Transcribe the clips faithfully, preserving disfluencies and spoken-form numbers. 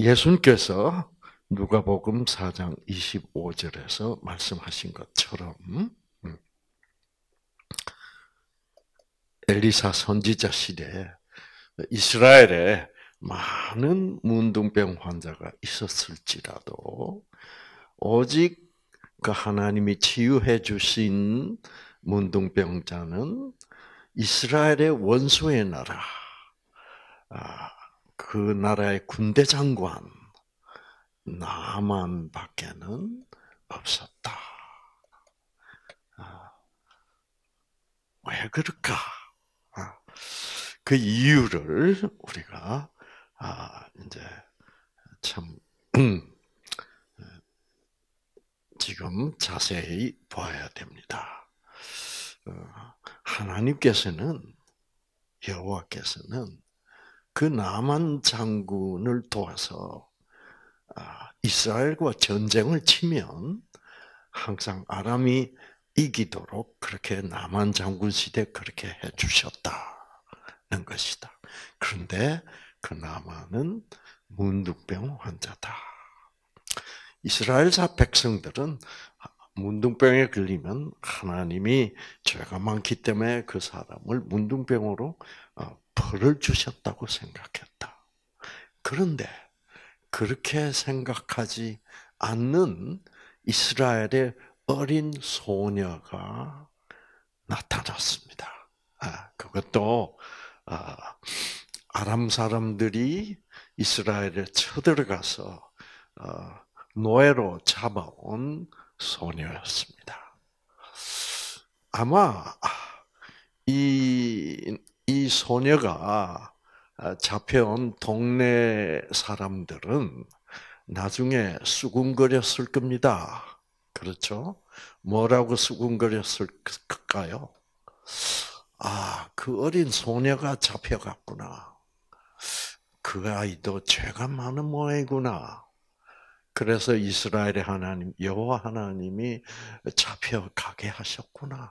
예수님께서 누가복음 사 장 이십오 절에서 말씀하신 것처럼 음, 엘리사 선지자 시대에 이스라엘에 많은 문둥병 환자가 있었을지라도 오직 그 하나님이 치유해 주신 문둥병자는 이스라엘의 원수의 나라, 그 나라의 군대 장관 나만밖에는 없었다. 왜 그럴까? 그 이유를 우리가 이제 참 지금 자세히 봐야 됩니다. 하나님께서는 여호와께서는 그 나만 장군을 도와서 이스라엘과 전쟁을 치면 항상 아람이 이기도록 그렇게 나만 장군 시대 그렇게 해주셨다는 것이다. 그런데 그 나만은 문둥병 환자다. 이스라엘사 백성들은 문둥병에 걸리면 하나님이 죄가 많기 때문에 그 사람을 문둥병으로 벌을 주셨다고 생각했다. 그런데 그렇게 생각하지 않는 이스라엘의 어린 소녀가 나타났습니다. 그것도 아람 사람들이 이스라엘에 쳐들어가서 노예로 잡아온 소녀였습니다. 아마 이, 이 소녀가 잡혀온 동네 사람들은 나중에 수군거렸을 겁니다. 그렇죠? 뭐라고 수군거렸을까요? 아, 그 어린 소녀가 잡혀갔구나. 그 아이도 죄가 많은 모양이구나. 그래서 이스라엘의 하나님, 여호와 하나님이 잡혀가게 하셨구나.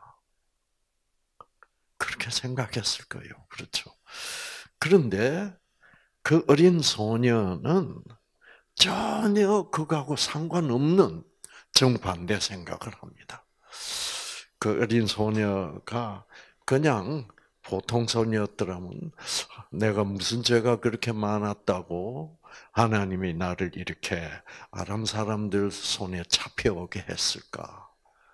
그렇게 생각했을 거예요. 그렇죠? 그런데 그 어린 소녀는 전혀 그거하고 상관없는 정반대 생각을 합니다. 그 어린 소녀가 그냥 보통 소녀였더라면 내가 무슨 죄가 그렇게 많았다고 하나님이 나를 이렇게 아람 사람들 손에 잡혀오게 했을까?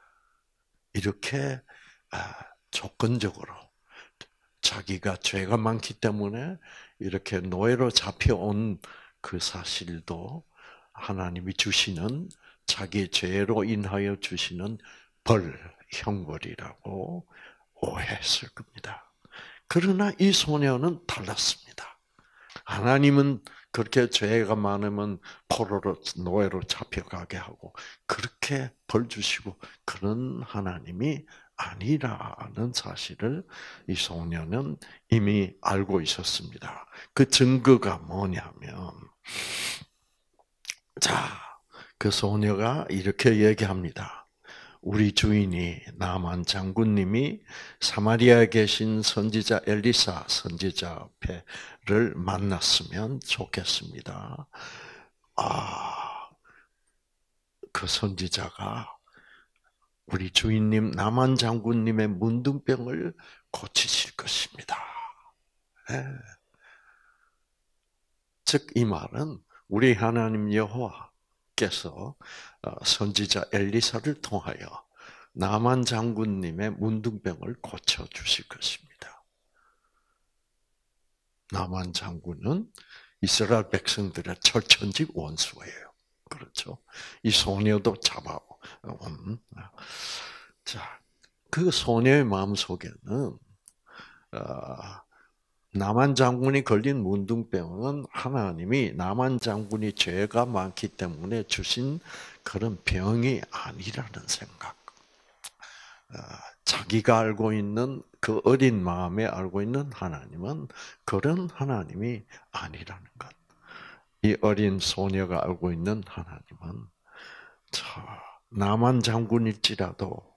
이렇게 조건적으로 자기가 죄가 많기 때문에 이렇게 노예로 잡혀온 그 사실도 하나님이 주시는 자기의 죄로 인하여 주시는 벌, 형벌이라고 오해했을 겁니다. 그러나 이 소녀는 달랐습니다. 하나님은 그렇게 죄가 많으면 포로로 노예로 잡혀가게 하고 그렇게 벌 주시고 그런 하나님이 아니라는 사실을 이 소녀는 이미 알고 있었습니다. 그 증거가 뭐냐면 자, 그 소녀가 이렇게 얘기합니다. 우리 주인이 나만 장군님이 사마리아에 계신 선지자 엘리사 선지자를 만났으면 좋겠습니다. 아, 그 선지자가 우리 주인님 나만 장군님의 문둥병을 고치실 것입니다. 네. 즉 이 말은 우리 하나님 여호와께서 선지자 엘리사를 통하여 나만 장군님의 문둥병을 고쳐 주실 것입니다. 나만 장군은 이스라엘 백성들의 철천지 원수예요. 그렇죠? 이 소녀도 잡아온. 자, 그 소녀의 마음 속에는 나만 장군이 걸린 문둥병은 하나님이 나만 장군이 죄가 많기 때문에 주신 그런 병이 아니라는 생각. 자기가 알고 있는 그 어린 마음에 알고 있는 하나님은 그런 하나님이 아니라는 것. 이 어린 소녀가 알고 있는 하나님은 나만 장군일지라도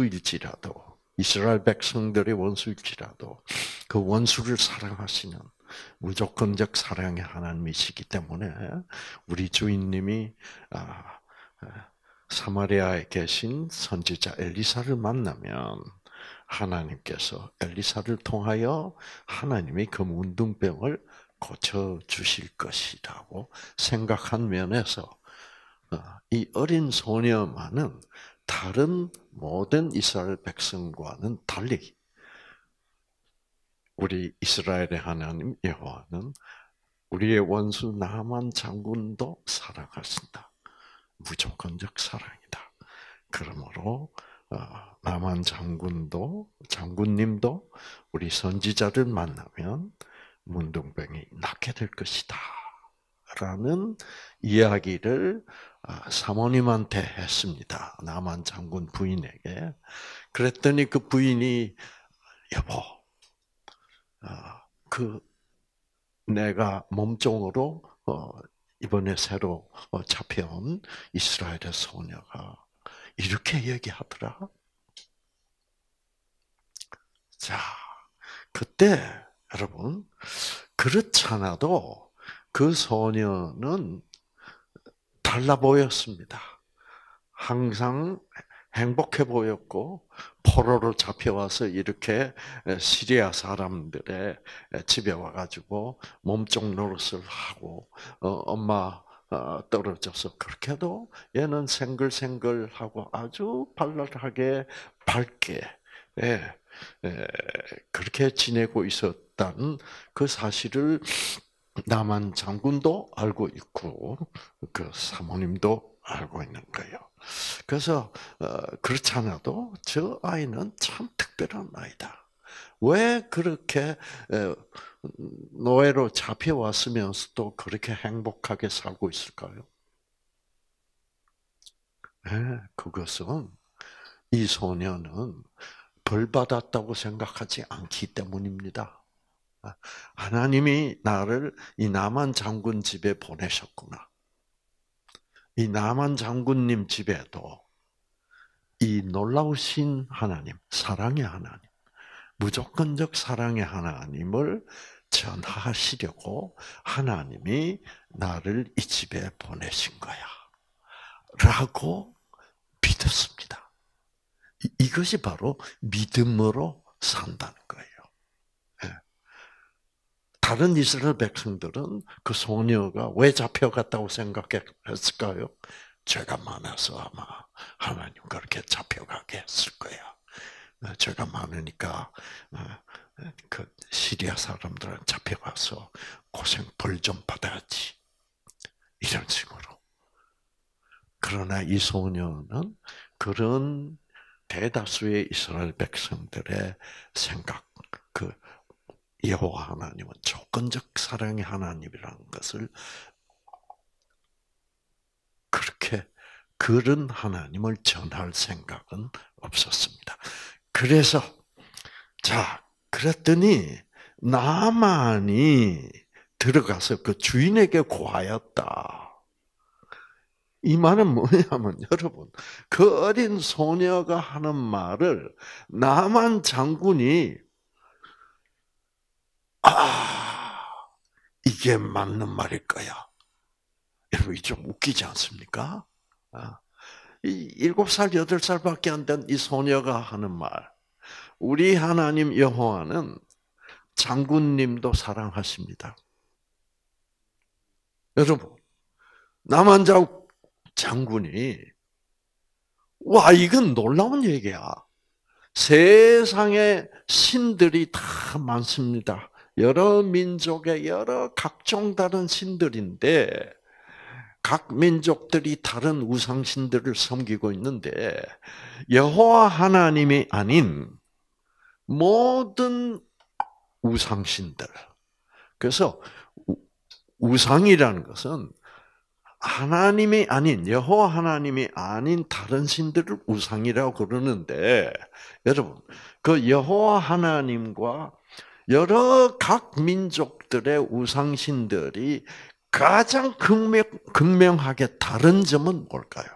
원수일지라도 이스라엘 백성들의 원수일지라도 그 원수를 사랑하시는 무조건적 사랑의 하나님이시기 때문에 우리 주인님이 사마리아에 계신 선지자 엘리사를 만나면 하나님께서 엘리사를 통하여 하나님이 그 문둥병을 고쳐 주실 것이라고 생각한 면에서 이 어린 소녀만은 다른 모든 이스라엘 백성과는 달리 우리 이스라엘의 하나님 여호와는 우리의 원수 나만 장군도 사랑하신다. 무조건적 사랑이다. 그러므로 나만 장군도 장군님도 우리 선지자를 만나면 문둥병이 낫게 될 것이다. 라는 이야기를 사모님한테 했습니다. 나만 장군 부인에게. 그랬더니 그 부인이 여보, 그 내가 몸종으로 이번에 새로 잡혀온 이스라엘의 소녀가 이렇게 얘기하더라. 자, 그때 여러분 그렇잖아도 그 소녀는 달라 보였습니다. 항상 행복해 보였고 포로로 잡혀와서 이렇게 시리아 사람들의 집에 와가지고 몸종 노릇을 하고 엄마 떨어져서 그렇게도 얘는 생글생글하고 아주 발랄하게 밝게 그렇게 지내고 있었다는 그 사실을 나만 장군도 알고 있고 그 사모님도 알고 있는 거예요. 그래서 그렇지 않아도 저 아이는 참 특별한 아이다. 왜 그렇게 노예로 잡혀왔으면서도 그렇게 행복하게 살고 있을까요? 네, 그것은 이 소녀는 벌 받았다고 생각하지 않기 때문입니다. 하나님이 나를 이 나만 장군 집에 보내셨구나. 이 나만 장군님 집에도 이 놀라우신 하나님, 사랑의 하나님, 무조건적 사랑의 하나님을 전하시려고 하나님이 나를 이 집에 보내신 거야. 라고 믿었습니다. 이것이 바로 믿음으로 산다는 거예요. 다른 이스라엘 백성들은 그 소녀가 왜 잡혀갔다고 생각했을까요? 죄가 많아서 아마 하나님 그렇게 잡혀가게 했을 거야. 죄가 많으니까 그 시리아 사람들은 잡혀가서 고생 벌 좀 받아야지. 이런 식으로. 그러나 이 소녀는 그런 대다수의 이스라엘 백성들의 생각, 그 여호와 하나님은 조건적 사랑의 하나님이라는 것을 그렇게 그런 하나님을 전할 생각은 없었습니다. 그래서 자 그랬더니 나만이 들어가서 그 주인에게 고하였다. 이 말은 뭐냐면 여러분 그 어린 소녀가 하는 말을 나만 장군이 아, 이게 맞는 말일 거야. 여러분, 좀 웃기지 않습니까? 이 일곱 살, 여덟 살밖에 안 된 이 소녀가 하는 말. 우리 하나님 여호와는 장군님도 사랑하십니다. 여러분, 남한자 장군이, 와, 이건 놀라운 얘기야. 세상에 신들이 다 많습니다. 여러 민족의 여러 각종 다른 신들인데 각 민족들이 다른 우상신들을 섬기고 있는데 여호와 하나님이 아닌 모든 우상신들. 그래서 우상이라는 것은 하나님이 아닌 여호와 하나님이 아닌 다른 신들을 우상이라고 그러는데 여러분 그 여호와 하나님과 여러 각 민족들의 우상신들이 가장 극명, 극명하게 다른 점은 뭘까요?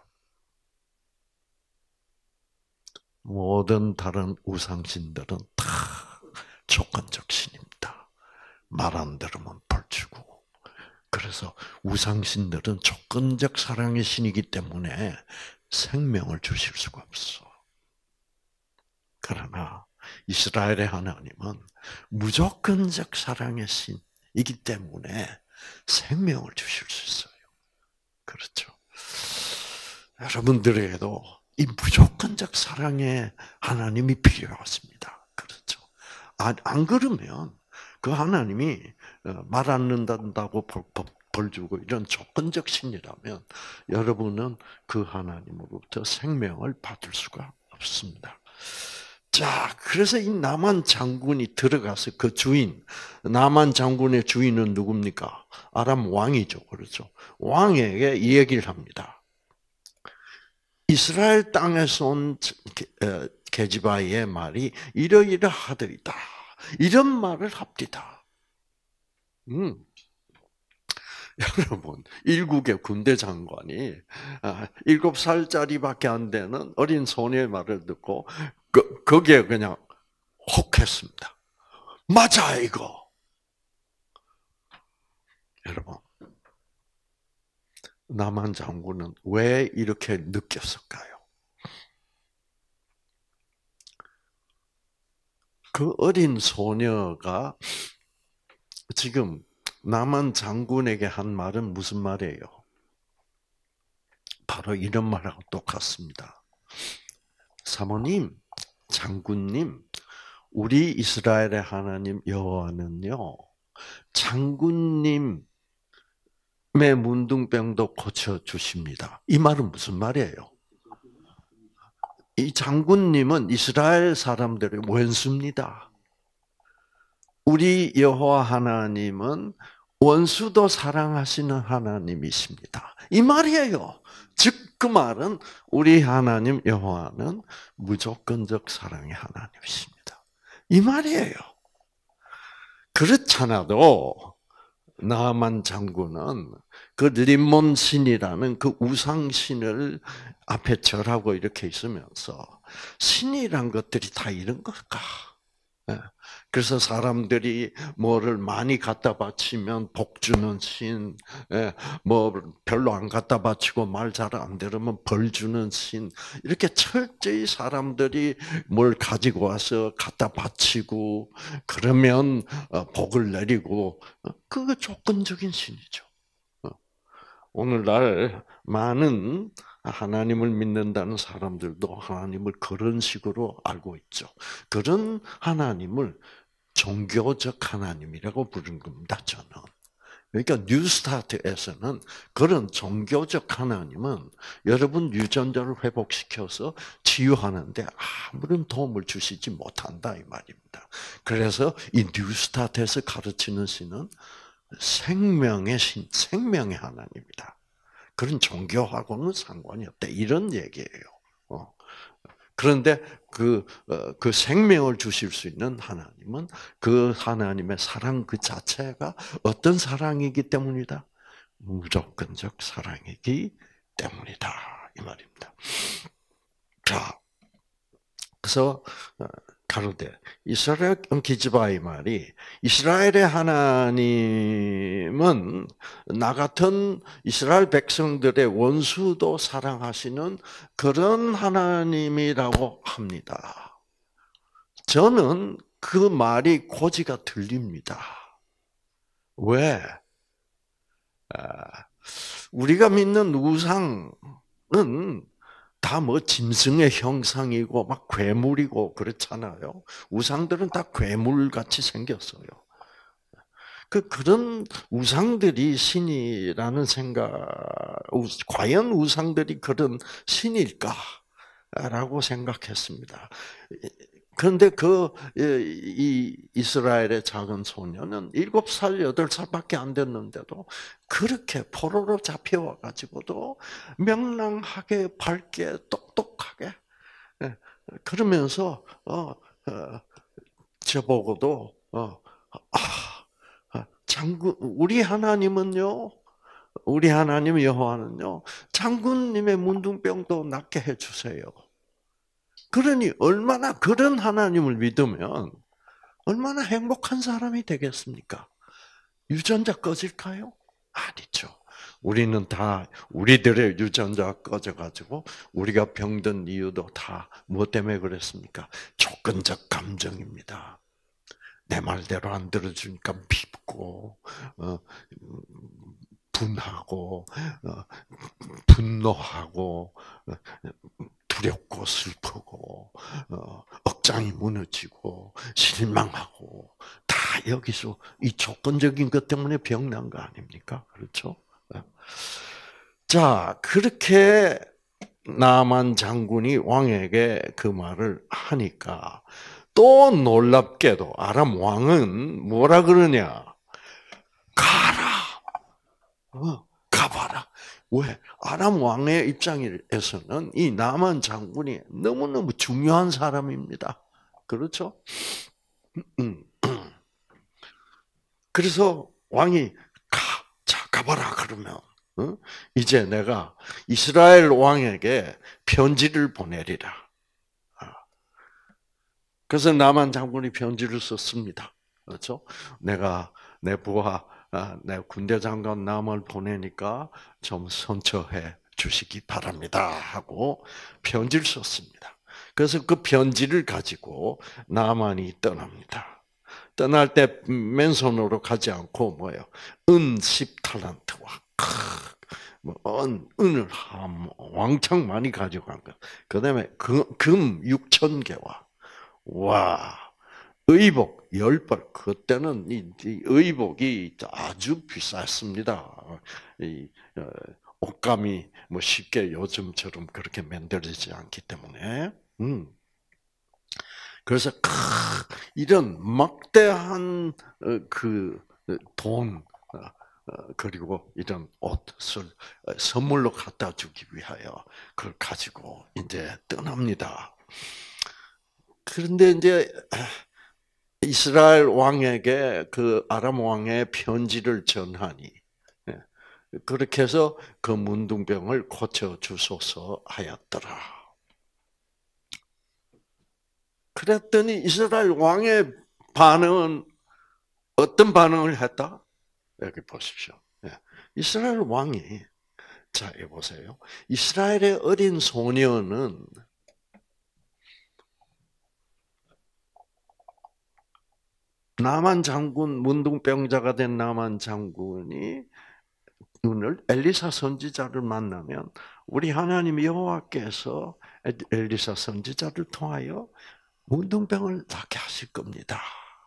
모든 다른 우상신들은 다 조건적 신입니다. 말 안 들으면 벌 주고. 그래서 우상신들은 조건적 사랑의 신이기 때문에 생명을 주실 수가 없어. 그러나 이스라엘의 하나님은 무조건적 사랑의 신이기 때문에 생명을 주실 수 있어요. 그렇죠. 여러분들에게도 이 무조건적 사랑의 하나님이 필요하십니다. 그렇죠. 안, 안 그러면 그 하나님이 말 안 듣는다고 벌, 벌 주고 이런 조건적 신이라면 여러분은 그 하나님으로부터 생명을 받을 수가 없습니다. 자, 그래서 이 나만 장군이 들어가서 그 주인, 나만 장군의 주인은 누굽니까? 아람 왕이죠. 그렇죠. 왕에게 이 얘기를 합니다. 이스라엘 땅에서 온 게지바의 말이 이러이러하더이다. 이런 말을 합디다. 음. 여러분, 일국의 군대 장관이 일곱 살짜리밖에 안 되는 어린 소녀의 말을 듣고 그, 거기에 그냥 혹했습니다. 맞아, 이거. 여러분, 나만 장군은 왜 이렇게 느꼈을까요? 그 어린 소녀가 지금 나만 장군에게 한 말은 무슨 말이에요? 바로 이런 말하고 똑같습니다. 사모님, 장군님, 우리 이스라엘의 하나님 여호와는요, 장군님의 문둥병도 고쳐 주십니다. 이 말은 무슨 말이에요? 이 장군님은 이스라엘 사람들의 원수입니다. 우리 여호와 하나님은 원수도 사랑하시는 하나님이십니다. 이 말이에요. 즉 그 말은 우리 하나님 여호와는 무조건적 사랑의 하나님이십니다. 이 말이에요. 그렇잖아도 나만 장군은 그 림몬 신이라는 그 우상 신을 앞에 절하고 이렇게 있으면서 신이란 것들이 다 이런 걸까? 그래서 사람들이 뭐를 많이 갖다 바치면 복 주는 신, 뭐 별로 안 갖다 바치고 말 잘 안 들으면 벌 주는 신, 이렇게 철저히 사람들이 뭘 가지고 와서 갖다 바치고 그러면 복을 내리고, 그거 조건적인 신이죠. 오늘날 많은 하나님을 믿는다는 사람들도 하나님을 그런 식으로 알고 있죠. 그런 하나님을 종교적 하나님이라고 부르는 겁니다, 저는. 그러니까 뉴스타트에서는 그런 종교적 하나님은 여러분 유전자를 회복시켜서 치유하는데 아무런 도움을 주시지 못한다, 이 말입니다. 그래서 이 뉴스타트에서 가르치는 신은 생명의 신, 생명의 하나님이다. 그런 종교하고는 상관이 없다. 이런 얘기예요. 어. 그런데 그, 그 생명을 주실 수 있는 하나님은 그 하나님의 사랑 그 자체가 어떤 사랑이기 때문이다? 무조건적 사랑이기 때문이다. 이 말입니다. 자, 그래서 가로되 이스라엘 기즈바의 말이 이스라엘의 하나님은 나 같은 이스라엘 백성들의 원수도 사랑하시는 그런 하나님이라고 합니다. 저는 그 말이 고지가 들립니다. 왜? 우리가 믿는 우상은 다 뭐 짐승의 형상이고 막 괴물이고 그렇잖아요. 우상들은 다 괴물같이 생겼어요. 그 그런 우상들이 신이라는 생각, 과연 우상들이 그런 신일까라고 생각했습니다. 그런데 그 이 이스라엘의 작은 소녀는 일곱 살, 여덟 살밖에 안 됐는데도 그렇게 포로로 잡혀와 가지고도 명랑하게, 밝게, 똑똑하게 그러면서 어, 어 저보고도 어, 아, 장군 우리 하나님은요. 우리 하나님 여호와는요. 장군님의 문둥병도 낫게 해 주세요. 그러니 얼마나 그런 하나님을 믿으면 얼마나 행복한 사람이 되겠습니까? 유전자 꺼질까요? 아니죠. 우리는 다 우리들의 유전자 꺼져가지고 우리가 병든 이유도 다 무엇 때문에 그랬습니까? 조건적 감정입니다. 내 말대로 안 들어주니까 밉고, 어, 분하고, 어, 분노하고, 어, 두렵고 슬프고, 어, 억장이 무너지고 실망하고 다 여기서 이 조건적인 것 때문에 병난 거 아닙니까? 그렇죠? 자, 그렇게 나만 장군이 왕에게 그 말을 하니까 또 놀랍게도 아람 왕은 뭐라 그러냐? 가라. 어, 가봐라. 왜? 아람 왕의 입장에서는 이 나만 장군이 너무너무 중요한 사람입니다. 그렇죠? 그래서 왕이 가, 자, 가봐라 그러면 어? 이제 내가 이스라엘 왕에게 편지를 보내리라. 그래서 나만 장군이 편지를 썼습니다. 그렇죠? 내가 내 부하, 내 군대 장관 남을 보내니까 좀 선처해 주시기 바랍니다 하고 편지를 썼습니다. 그래서 그 편지를 가지고 나만이 떠납니다. 떠날 때 맨손으로 가지 않고 뭐요? 은 십 탈란트와 뭐 은, 은을 한 왕창 많이 가져간 거. 그다음에 금 육천 개와 와 의복 열 벌. 그때는 이, 이 의복이 아주 비쌌습니다. 이 어, 옷감이 뭐 쉽게 요즘처럼 그렇게 만들어지지 않기 때문에. 음. 그래서 크, 이런 막대한 그돈 그리고 이런 옷을 선물로 갖다 주기 위하여 그걸 가지고 이제 떠납니다. 그런데 이제 이스라엘 왕에게 그 아람 왕의 편지를 전하니 그렇게 해서 그 문둥병을 고쳐 주소서 하였더라. 그랬더니 이스라엘 왕의 반응은 어떤 반응을 했다? 여기 보십시오. 이스라엘 왕이 자, 여기 보세요. 이스라엘의 어린 소녀는 나만 장군, 문둥병자가 된 나만 장군이 오늘 엘리사 선지자를 만나면 우리 하나님 여호와께서 엘리사 선지자를 통하여 문둥병을 낫게 하실 겁니다.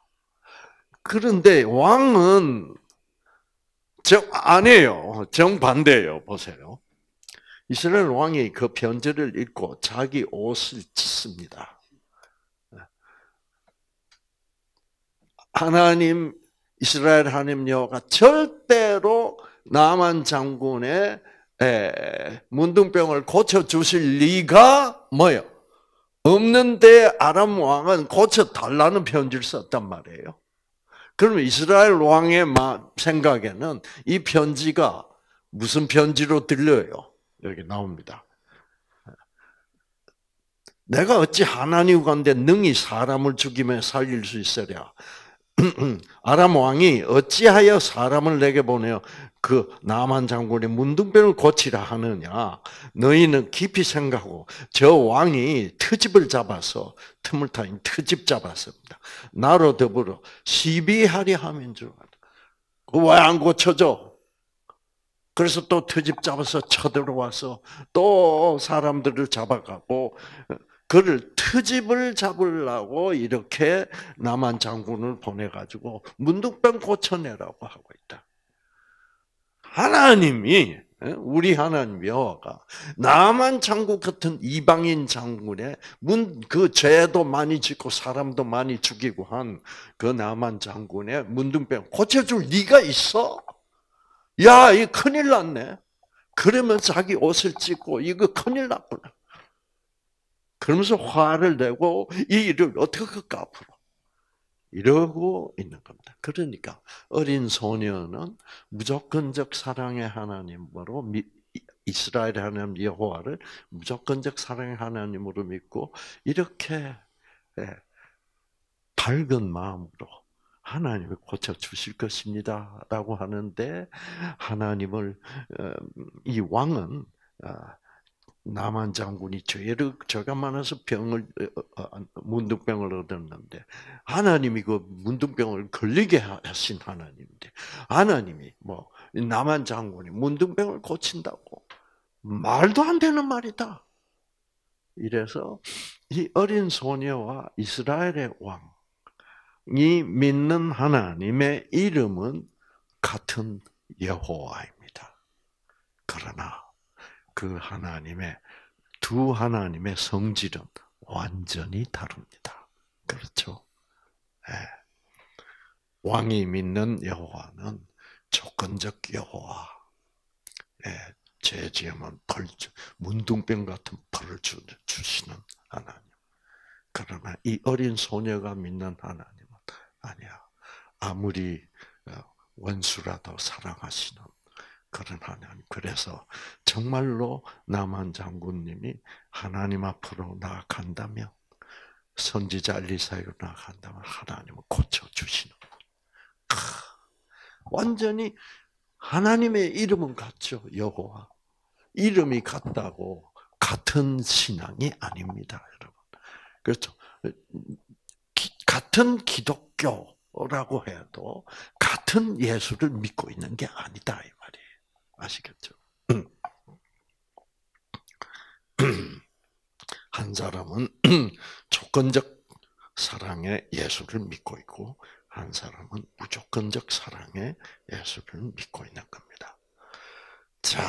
그런데 왕은 정 아니에요. 정반대예요. 보세요. 이스라엘 왕이 그 편지를 읽고 자기 옷을 찢습니다. 하나님 이스라엘 하나님 여호와가 절대로 나만 장군의 문둥병을 고쳐 주실 리가 뭐요? 없는데 아람 왕은 고쳐 달라는 편지를 썼단 말이에요. 그러면 이스라엘 왕의 생각에는 이 편지가 무슨 편지로 들려요? 여기 나옵니다. 내가 어찌 하나님 가운데 능히 사람을 죽이며 살릴 수 있으랴? 아람 왕이 어찌하여 사람을 내게 보내어 그 나만 장군의 문둥병을 고치라 하느냐? 너희는 깊이 생각하고 저 왕이 트집을 잡아서 틈을 타인 트집 잡았습니다. 나로 더불어 시비하려 하면 줄 알아. 왜 안 고쳐줘? 그래서 또 트집 잡아서 쳐들어와서 또 사람들을 잡아가고 그를 트집을 잡으려고 이렇게 나만 장군을 보내가지고 문둥병 고쳐내라고 하고 있다. 하나님이 우리 하나님 여호와가 나만 장군 같은 이방인 장군의 문 그 죄도 많이 짓고 사람도 많이 죽이고 한 그 나만 장군의 문둥병 고쳐줄 리가 있어? 야, 이 큰일 났네. 그러면 자기 옷을 찢고 이거 큰일 났구나. 그러면서 화를 내고 이 일을 어떻게 할까 앞으로 이러고 있는 겁니다. 그러니까 어린 소녀는 무조건적 사랑의 하나님으로 이스라엘 하나님 여호와를 무조건적 사랑의 하나님으로 믿고 이렇게 밝은 마음으로 하나님이 고쳐 주실 것입니다라고 하는데 하나님을 이 왕은 나만 장군이 죄를 죄가 많아서 병을 문둥병을 얻었는데 하나님이 그 문둥병을 걸리게 하신 하나님인데 하나님이 뭐 나만 장군이 문둥병을 고친다고 말도 안 되는 말이다. 이래서 이 어린 소녀와 이스라엘의 왕이 믿는 하나님의 이름은 같은 여호와입니다. 그러나 그 하나님의 두 하나님의 성질은 완전히 다릅니다. 그렇죠? 네. 왕이 믿는 여호와는 조건적 여호와. 네. 죄 지으면 벌, 문둥병 같은 벌을 주시는 하나님. 그러나 이 어린 소녀가 믿는 하나님은 아니야. 아무리 원수라도 사랑하시는 그런 하나님. 그래서 정말로 나만 장군님이 하나님 앞으로 나아간다면, 선지자 엘리사로 나아간다면 하나님은 고쳐주시는 분. 완전히 하나님의 이름은 같죠. 여호와. 이름이 같다고 같은 신앙이 아닙니다, 여러분. 그렇죠. 같은 기독교라고 해도 같은 예수를 믿고 있는 게 아니다 이 말이에요. 아시겠죠? 한 사람은 조건적 사랑의 예수를 믿고 있고 한 사람은 무조건적 사랑의 예수를 믿고 있는 겁니다. 자,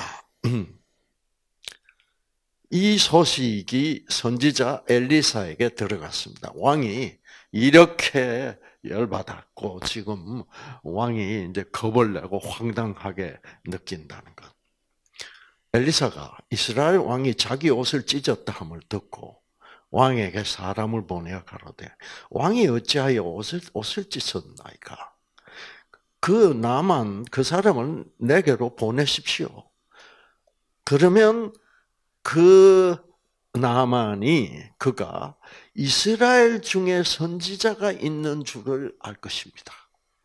이 소식이 선지자 엘리사에게 들어갔습니다. 왕이 이렇게 열받았고 지금 왕이 이제 겁을 내고 황당하게 느낀다는 것. 엘리사가 이스라엘 왕이 자기 옷을 찢었다 함을 듣고 왕에게 사람을 보내어 가로되 왕이 어찌하여 옷을 옷을 찢었나이까? 그 나만 그 사람을 내게로 보내십시오. 그러면 그 나만이 그가 이스라엘 중에 선지자가 있는 줄을 알 것입니다.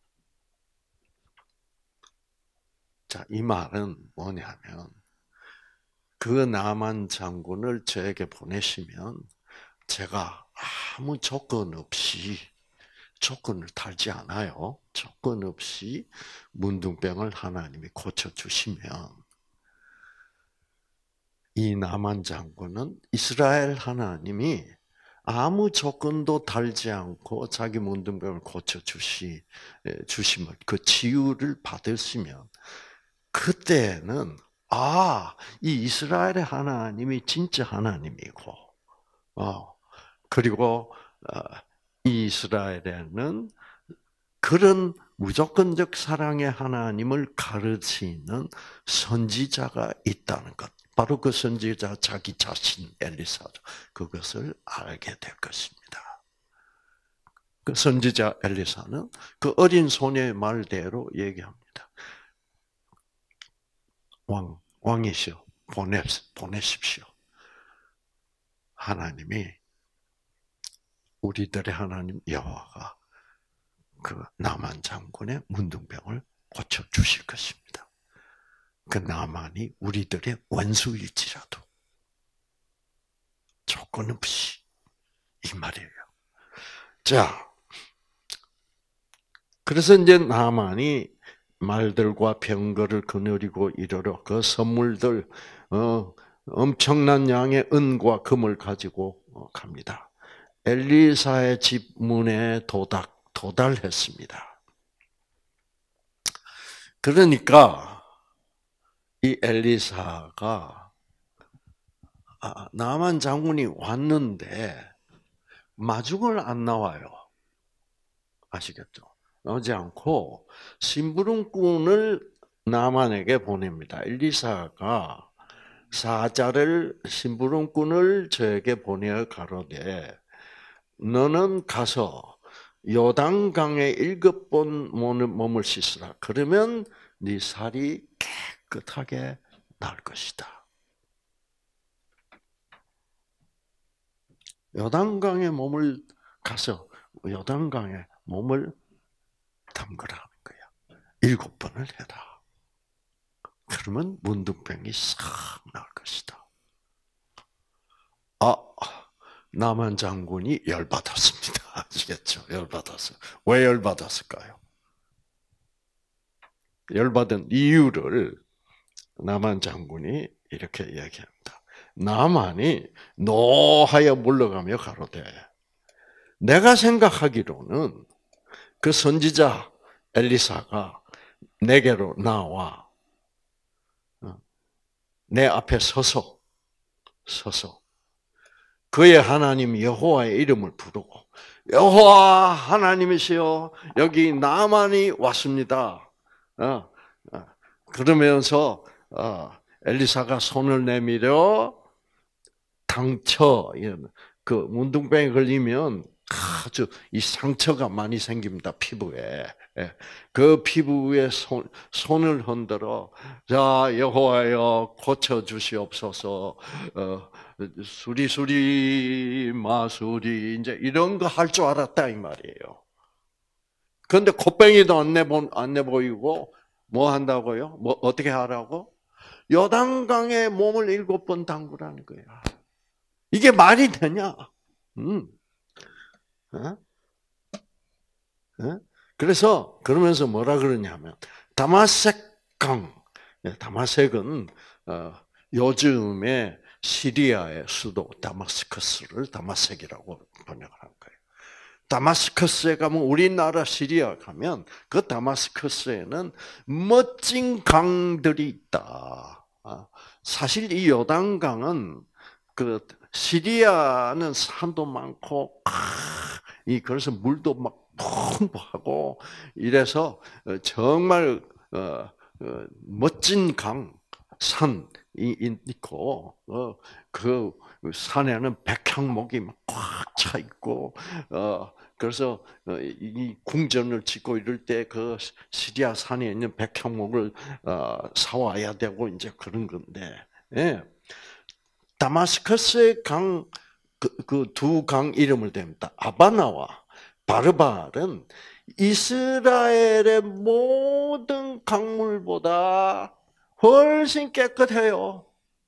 자, 이 말은 뭐냐면 그 나만 장군을 저에게 보내시면 제가 아무 조건 없이 조건을 달지 않아요. 조건 없이 문둥병을 하나님이 고쳐주시면 이 나만 장군은 이스라엘 하나님이 아무 조건도 달지 않고 자기 문둥병을 고쳐주시, 주시면 그 치유를 받으시면 그때는 아, 이 이스라엘의 하나님이 진짜 하나님이고 어, 그리고 이 이스라엘에는 그런 무조건적 사랑의 하나님을 가르치는 선지자가 있다는 것. 바로 그 선지자 자기 자신 엘리사죠. 그것을 알게 될 것입니다. 그 선지자 엘리사는 그 어린 소녀의 말대로 얘기합니다. 왕, 왕이시여, 보내, 보내십시오. 하나님이 우리들의 하나님 여호와가 그 나만 장군의 문둥병을 고쳐 주실 것입니다. 그 나만이 우리들의 원수일지라도 조건 없이 이 말이에요. 자, 그래서 이제 나만이 말들과 병거를 거느리고 이르러 그 선물들 어, 엄청난 양의 은과 금을 가지고 갑니다. 엘리사의 집 문에 도달, 도달했습니다. 그러니까 이 엘리사가 나만 장군이 왔는데 마중을 안 나와요. 아시겠죠? 나오지 않고 심부름꾼을 나만에게 보냅니다. 엘리사가 사자를 심부름꾼을 저에게 보내어 가로되 너는 가서 요단강에 일곱 번 몸을 씻으라. 그러면 네 살이 깨끗하게 날 것이다. 요단강에 몸을 가서 요단강에 몸을 담그라는 거야. 일곱 번을 해라. 그러면 문둥병이 싹 나을 것이다. 아, 남한 장군이 열받았습니다. 아시겠죠? 열받았어. 왜 열받았을까요? 열받은 이유를 남한 장군이 이렇게 이야기합니다. 나만이 노하여 물러가며 가로되 내가 생각하기로는 그 선지자 엘리사가 내게로 나와 내 앞에 서서 서서 그의 하나님 여호와의 이름을 부르고 여호와 하나님이시여 여기 나만이 왔습니다. 그러면서 엘리사가 손을 내밀어 당처 그 문둥병에 걸리면 아주 이 상처가 많이 생깁니다. 피부에. 그 피부에 손, 손을 흔들어 자 여호와여 고쳐 주시옵소서. 어, 수리수리 마수리 이제 이런 거 할 줄 알았다 이 말이에요. 그런데 콧병이도 안 내보 안 내보이고 뭐 한다고요? 뭐 어떻게 하라고? 요단강에 몸을 일곱 번 담그라는 거야. 이게 말이 되냐? 음. 어? 어? 그래서 그러면서 뭐라 그러냐면 다마섹강, 다마섹은 어, 요즘에 시리아의 수도 다마스커스를 다마섹이라고 번역을 한 거예요. 다마스커스에 가면 우리나라 시리아 가면 그 다마스커스에는 멋진 강들이 있다. 사실 이 요단강은 그 시리아는 산도 많고 이 그래서 물도 막 풍부하고 이래서 정말 멋진 강 산이 있고 그 산에는 백향목이 막 꽉 차 있고 그래서 이 궁전을 짓고 이럴 때 그 시리아 산에 있는 백향목을 사와야 되고 이제 그런 건데. 다마스커스의 강, 그 두 강 이름을 댑니다. 아바나와 바르발은 이스라엘의 모든 강물보다 훨씬 깨끗해요.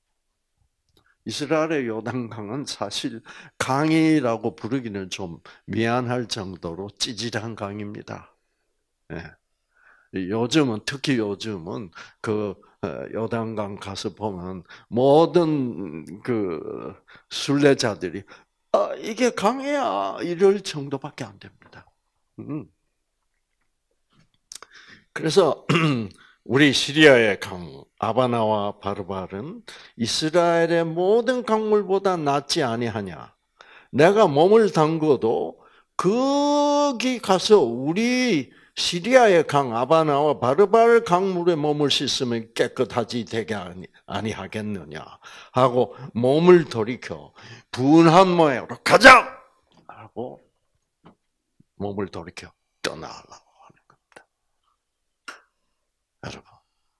이스라엘의 요단강은 사실 강이라고 부르기는 좀 미안할 정도로 찌질한 강입니다. 네. 요즘은 특히 요즘은 그 요단강 가서 보면 모든 그 순례자들이 아 이게 강이야 이럴 정도밖에 안 됩니다. 그래서 우리 시리아의 강 아바나와 바르발은 이스라엘의 모든 강물보다 낫지 아니하냐. 내가 몸을 담궈도 거기 가서 우리 시리아의 강 아바나와 바르발 강물에 몸을 씻으면 깨끗하지 되게 아니하겠느냐 하고 몸을 돌이켜 분한 모양으로 가자 하고 몸을 돌이켜 떠나려고 하는 겁니다. 여러분,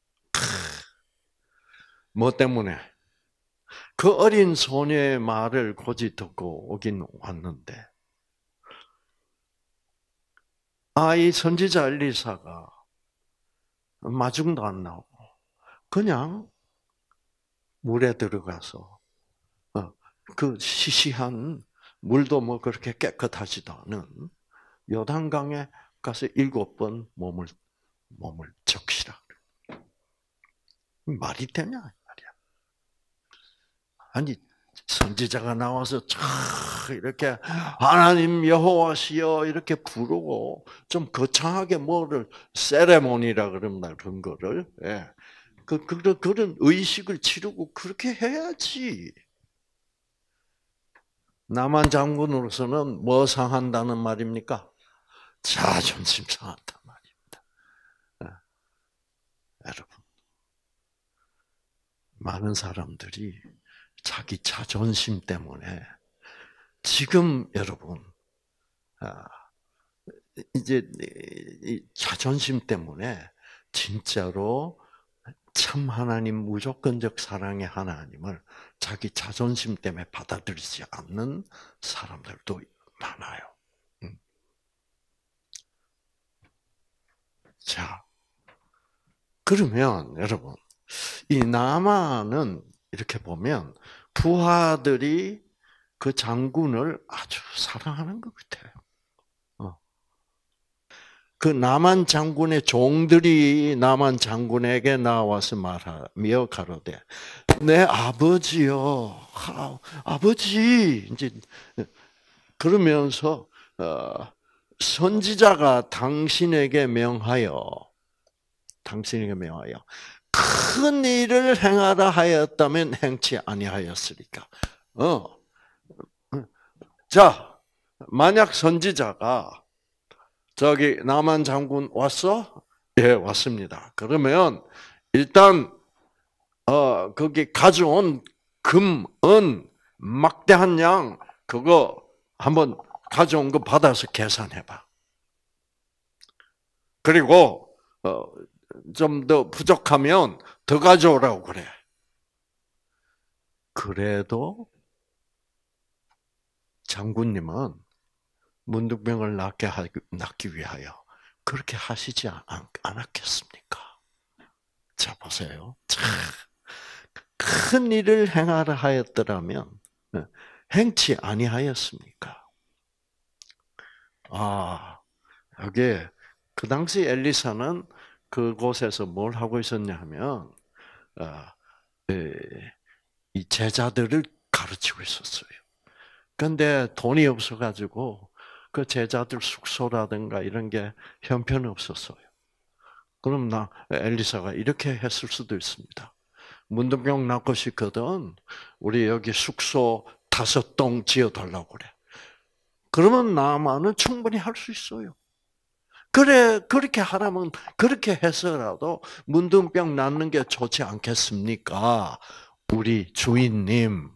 뭐 때문에 그 어린 소녀의 말을 고지 듣고 오긴 왔는데. 아, 이 선지자 엘리사가 마중도 안 나오고 그냥 물에 들어가서 그 시시한 물도 뭐 그렇게 깨끗하지도 않은 요단강에 가서 일곱 번 몸을 몸을 적시라. 말이 되냐 말이야. 아니 선지자가 나와서 참 이렇게 하나님 여호와시여 이렇게 부르고 좀 거창하게 뭐를 세레모니라 그러나 그런 거를 예. 그 그런 그런 의식을 치르고 그렇게 해야지. 남한 장군으로서는 뭐 상한다는 말입니까? 자존심 상한단 말입니다. 예. 여러분, 많은 사람들이 자기 자존심 때문에 지금 여러분 이제 자존심 때문에 진짜로 참 하나님 무조건적 사랑의 하나님을 자기 자존심 때문에 받아들이지 않는 사람들도 많아요. 자, 그러면 여러분, 이 나만은 이렇게 보면 부하들이 그 장군을 아주 사랑하는 것 같아요. 어. 그 나만 장군의 종들이 나만 장군에게 나와서 말하며 가로되, 내 아버지요, 아, 아버지, 이제 그러면서 어, 선지자가 당신에게 명하여, 당신에게 명하여 큰 일을 행하라 하였다면 행치 아니하였으리까. 어, 자, 만약 선지자가 저기 남한 장군 왔어? 예, 왔습니다. 그러면 일단 어 거기 가져온 금, 은, 막대한 양 그거 한번 가져온 거 받아서 계산해봐. 그리고 어, 좀 더 부족하면 더 가져오라고 그래. 그래도 장군님은 문둥병을 낫게 하기, 낫기 위하여 그렇게 하시지 않, 않았겠습니까? 자, 보세요. 참, 큰 일을 행하라 하였더라면 행치 아니하였습니까? 아, 여기 그 당시 엘리사는 그곳에서 뭘 하고 있었냐 하면 이 제자들을 가르치고 있었어요. 그런데 돈이 없어가지고 그 제자들 숙소라든가 이런 게 형편없었어요. 그럼 나 엘리사가 이렇게 했을 수도 있습니다. 문둥병 낳고 싶거든. 우리 여기 숙소 다섯 동 지어달라고 그래. 그러면 나만은 충분히 할 수 있어요. 그래, 그렇게 하라면 그렇게 해서라도 문둥병 낳는 게 좋지 않겠습니까? 우리 주인님,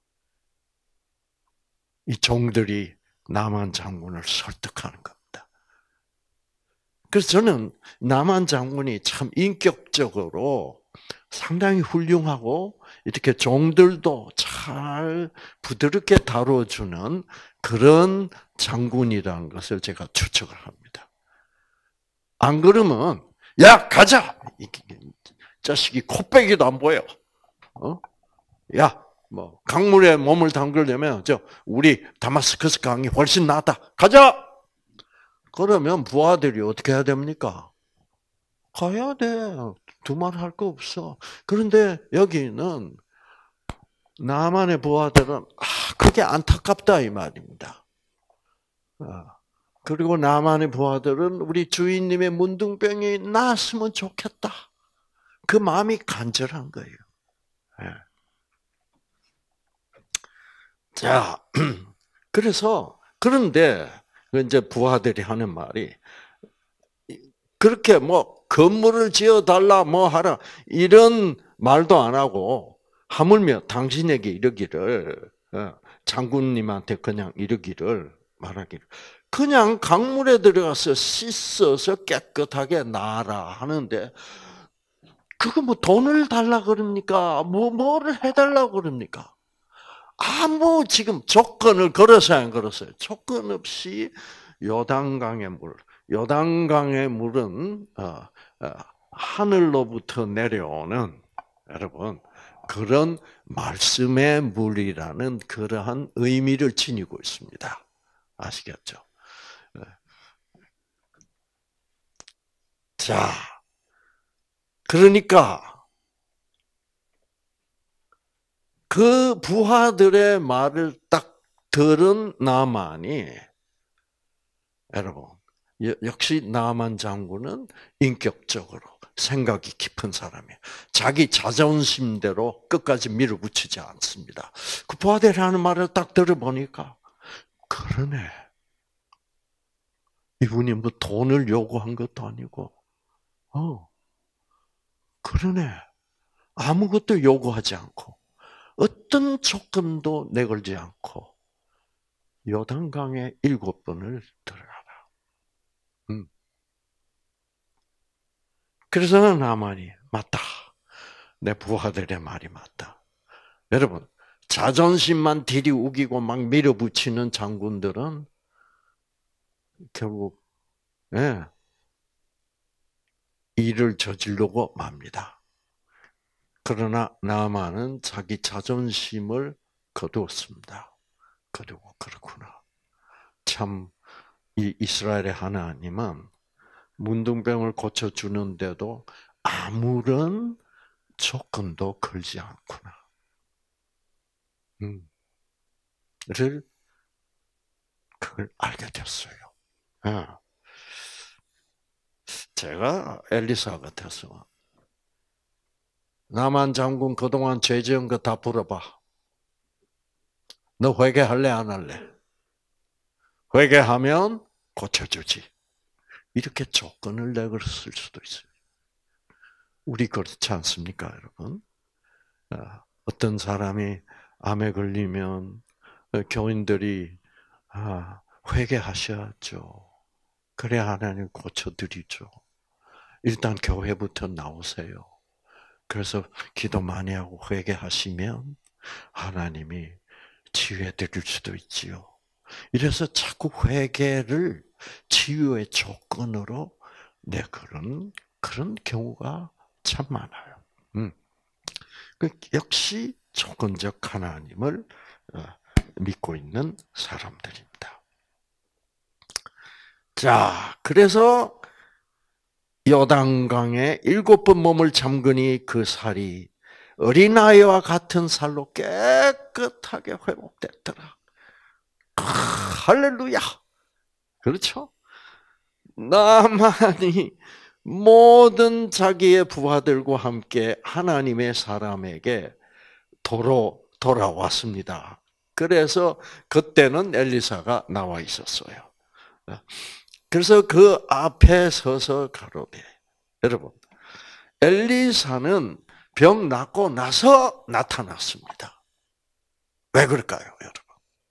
이 종들이 나만 장군을 설득하는 겁니다. 그래서 저는 나만 장군이 참 인격적으로 상당히 훌륭하고 이렇게 종들도 잘 부드럽게 다뤄주는 그런 장군이라는 것을 제가 추측을 합니다. 안 그러면 야 가자! 이 자식이 코빼기도 안 보여. 어? 야, 뭐 강물에 몸을 담그려면 저 우리 다마스커스 강이 훨씬 낫다. 가자. 그러면 부하들이 어떻게 해야 됩니까? 가야 돼. 두말 할 거 없어. 그런데 여기는 나만의 부하들은 아, 그게 안타깝다 이 말입니다. 그리고 나만의 부하들은 우리 주인님의 문둥병이 나았으면 좋겠다. 그 마음이 간절한 거예요. 자, 그래서 그런데 이제 부하들이 하는 말이 그렇게 뭐 건물을 지어 달라 뭐 하라 이런 말도 안 하고 하물며 당신에게 이르기를 장군님한테 그냥 이르기를 말하기를 그냥 강물에 들어가서 씻어서 깨끗하게 나아라 하는데 그거 뭐 돈을 달라 그럽니까? 뭐 뭐를 해달라 그럽니까? 아무 지금 조건을 걸어서 안 걸었어요. 조건 없이 요단강의 물, 요단강의 물은 어, 어, 하늘로부터 내려오는 여러분 그런 말씀의 물이라는 그러한 의미를 지니고 있습니다. 아시겠죠? 자, 그러니까. 그 부하들의 말을 딱 들은 나만이 여러분 역시 나만 장군은 인격적으로 생각이 깊은 사람이에요. 자기 자존심대로 끝까지 밀어붙이지 않습니다. 그 부하들이 하는 말을 딱 들어보니까 그러네. 이분이 뭐 돈을 요구한 것도 아니고 어 그러네. 아무것도 요구하지 않고 어떤 조건도 내걸지 않고 요단강에 일곱 번을 들어가라. 음. 그래서 나만이 맞다. 내 부하들의 말이 맞다. 여러분 자존심만 들이 우기고 막 밀어붙이는 장군들은 결국 예, 일을 저지르고 맙니다. 그러나 나만은 자기 자존심을 거두었습니다. 거두고 그렇구나. 참 이 이스라엘의 하나님은 문둥병을 고쳐주는데도 아무런 조건도 걸지 않구나. 음, 를 그걸 알게 됐어요. 아, 제가 엘리사 같아서 나만 장군 그동안 죄 지은 거 다 풀어봐. 너 회개할래 안 할래? 회개하면 고쳐주지. 이렇게 조건을 내걸었을 수도 있어요. 우리 그렇지 않습니까, 여러분? 어떤 사람이 암에 걸리면 교인들이 아, 회개하셔야죠. 그래야 하나님 고쳐드리죠. 일단 교회부터 나오세요. 그래서 기도 많이 하고 회개하시면 하나님이 치유해 드릴 수도 있지요. 이래서 자꾸 회개를 치유의 조건으로 내그런 그런 경우가 참 많아요. 음. 역시 조건적 하나님을 믿고 있는 사람들입니다. 자, 그래서 요단강에 일곱 번 몸을 잠그니 그 살이 어린아이와 같은 살로 깨끗하게 회복됐더라. 아, 할렐루야. 그렇죠? 나만이 모든 자기의 부하들과 함께 하나님의 사람에게 도로 돌아왔습니다. 그래서 그때는 엘리사가 나와 있었어요. 그래서 그 앞에 서서 가로되, 여러분, 엘리사는 병 낫고 나서 나타났습니다. 왜 그럴까요, 여러분?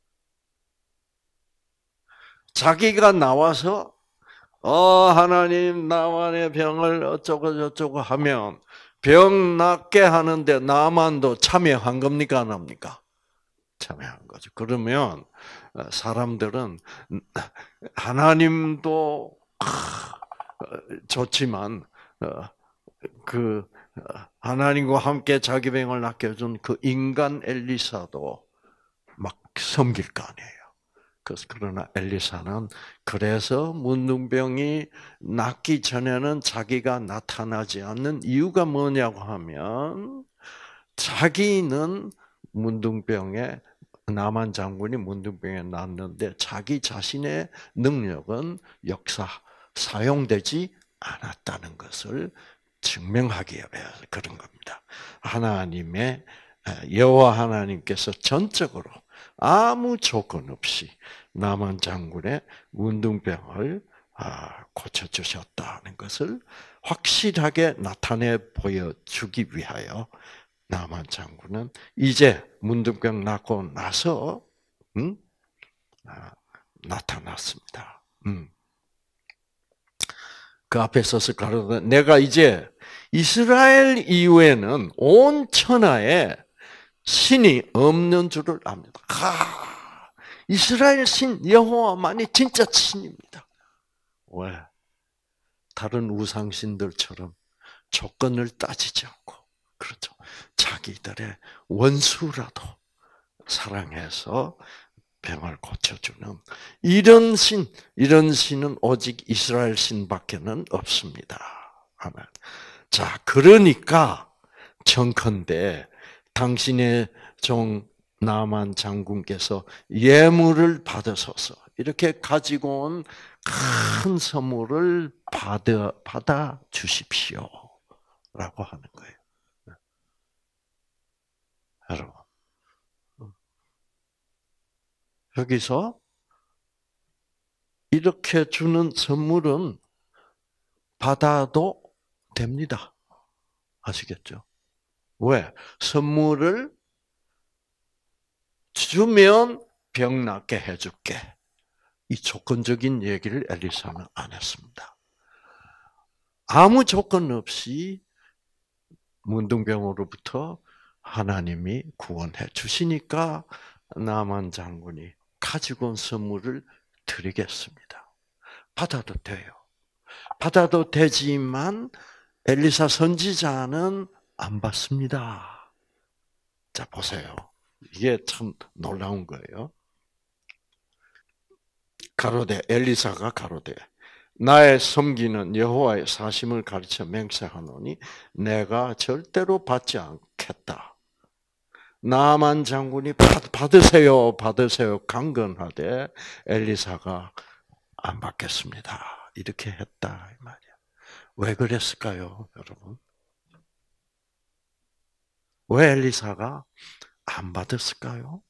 자기가 나와서 어 하나님 나만의 병을 어쩌고 저쩌고 하면 병 낫게 하는데 나만도 참여한 겁니까 안 합니까? 참여한 거죠. 그러면 사람들은 하나님도 좋지만 그 하나님과 함께 자기 병을 낫게 해준 그 인간 엘리사도 막 섬길 거 아니에요. 그러나 엘리사는 그래서 문둥병이 낫기 전에는 자기가 나타나지 않는 이유가 뭐냐고 하면 자기는 문둥병에 나만 장군이 문둥병에 낫는데 자기 자신의 능력은 역사 사용되지 않았다는 것을 증명하기 위해서 그런 겁니다. 하나님의 여호와 하나님께서 전적으로 아무 조건 없이 나만 장군의 문둥병을 고쳐주셨다는 것을 확실하게 나타내 보여주기 위하여 나만 장군은 이제 문둥병 낫고 나서 음? 아, 나타났습니다. 음. 그 앞에 서서 가로되 내가 이제 이스라엘 이후에는 온 천하에 신이 없는 줄을 압니다. 아, 이스라엘 신 여호와만이 진짜 신입니다. 왜? 다른 우상 신들처럼 조건을 따지지 않고, 그렇죠. 자기들의 원수라도 사랑해서 병을 고쳐주는 이런 신, 이런 신은 오직 이스라엘 신밖에는 없습니다. 아멘. 자, 그러니까 청컨대 당신의 종 나만 장군께서 예물을 받으소서 이렇게 가지고 온 큰 선물을 받아 받아 주십시오라고 하는 거예요. 여러분, 여기서 이렇게 주는 선물은 받아도 됩니다. 아시겠죠? 왜? 선물을 주면 병 낫게 해줄게. 이 조건적인 얘기를 엘리사는 안 했습니다. 아무 조건 없이 문둥병으로부터 하나님이 구원해 주시니까 나만 장군이 가지고 온 선물을 드리겠습니다. 받아도 돼요. 받아도 되지만 엘리사 선지자는 안 받습니다. 자, 보세요. 이게 참 놀라운 거예요. 가로되, 엘리사가 가로되, 나의 섬기는 여호와의 사심을 가르쳐 맹세하노니 내가 절대로 받지 않겠다. 나만 장군이 받으세요, 받으세요 강건하되 엘리사가 안 받겠습니다. 이렇게 했다 이 말이야. 왜 그랬을까요, 여러분? 왜 엘리사가 안 받았을까요?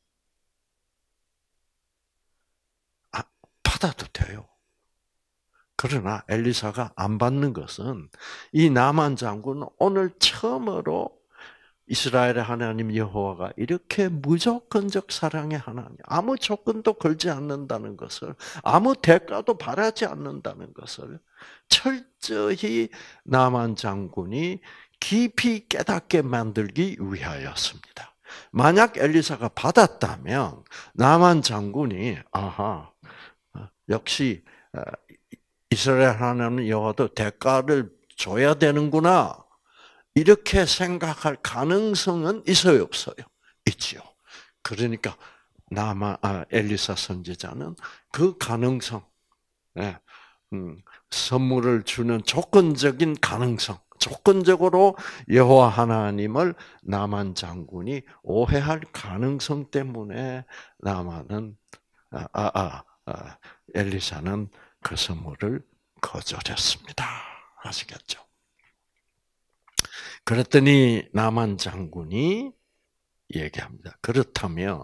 아, 받아도 돼요. 그러나 엘리사가 안 받는 것은 이 나만 장군은 오늘 처음으로 이스라엘의 하나님 여호와가 이렇게 무조건적 사랑의 하나님, 아무 조건도 걸지 않는다는 것을, 아무 대가도 바라지 않는다는 것을 철저히 나만 장군이 깊이 깨닫게 만들기 위하였습니다. 만약 엘리사가 받았다면 나만 장군이 아하, 역시 이스라엘 하나님 여호와도 대가를 줘야 되는구나, 이렇게 생각할 가능성은 있어요, 없어요? 있지요. 그러니까 나만 아, 엘리사 선지자는 그 가능성, 예, 음, 선물을 주는 조건적인 가능성, 조건적으로 여호와 하나님을 나만 장군이 오해할 가능성 때문에 나만은 아, 아, 아, 엘리사는 그 선물을 거절했습니다. 아시겠죠? 그랬더니 나만 장군이 얘기합니다. 그렇다면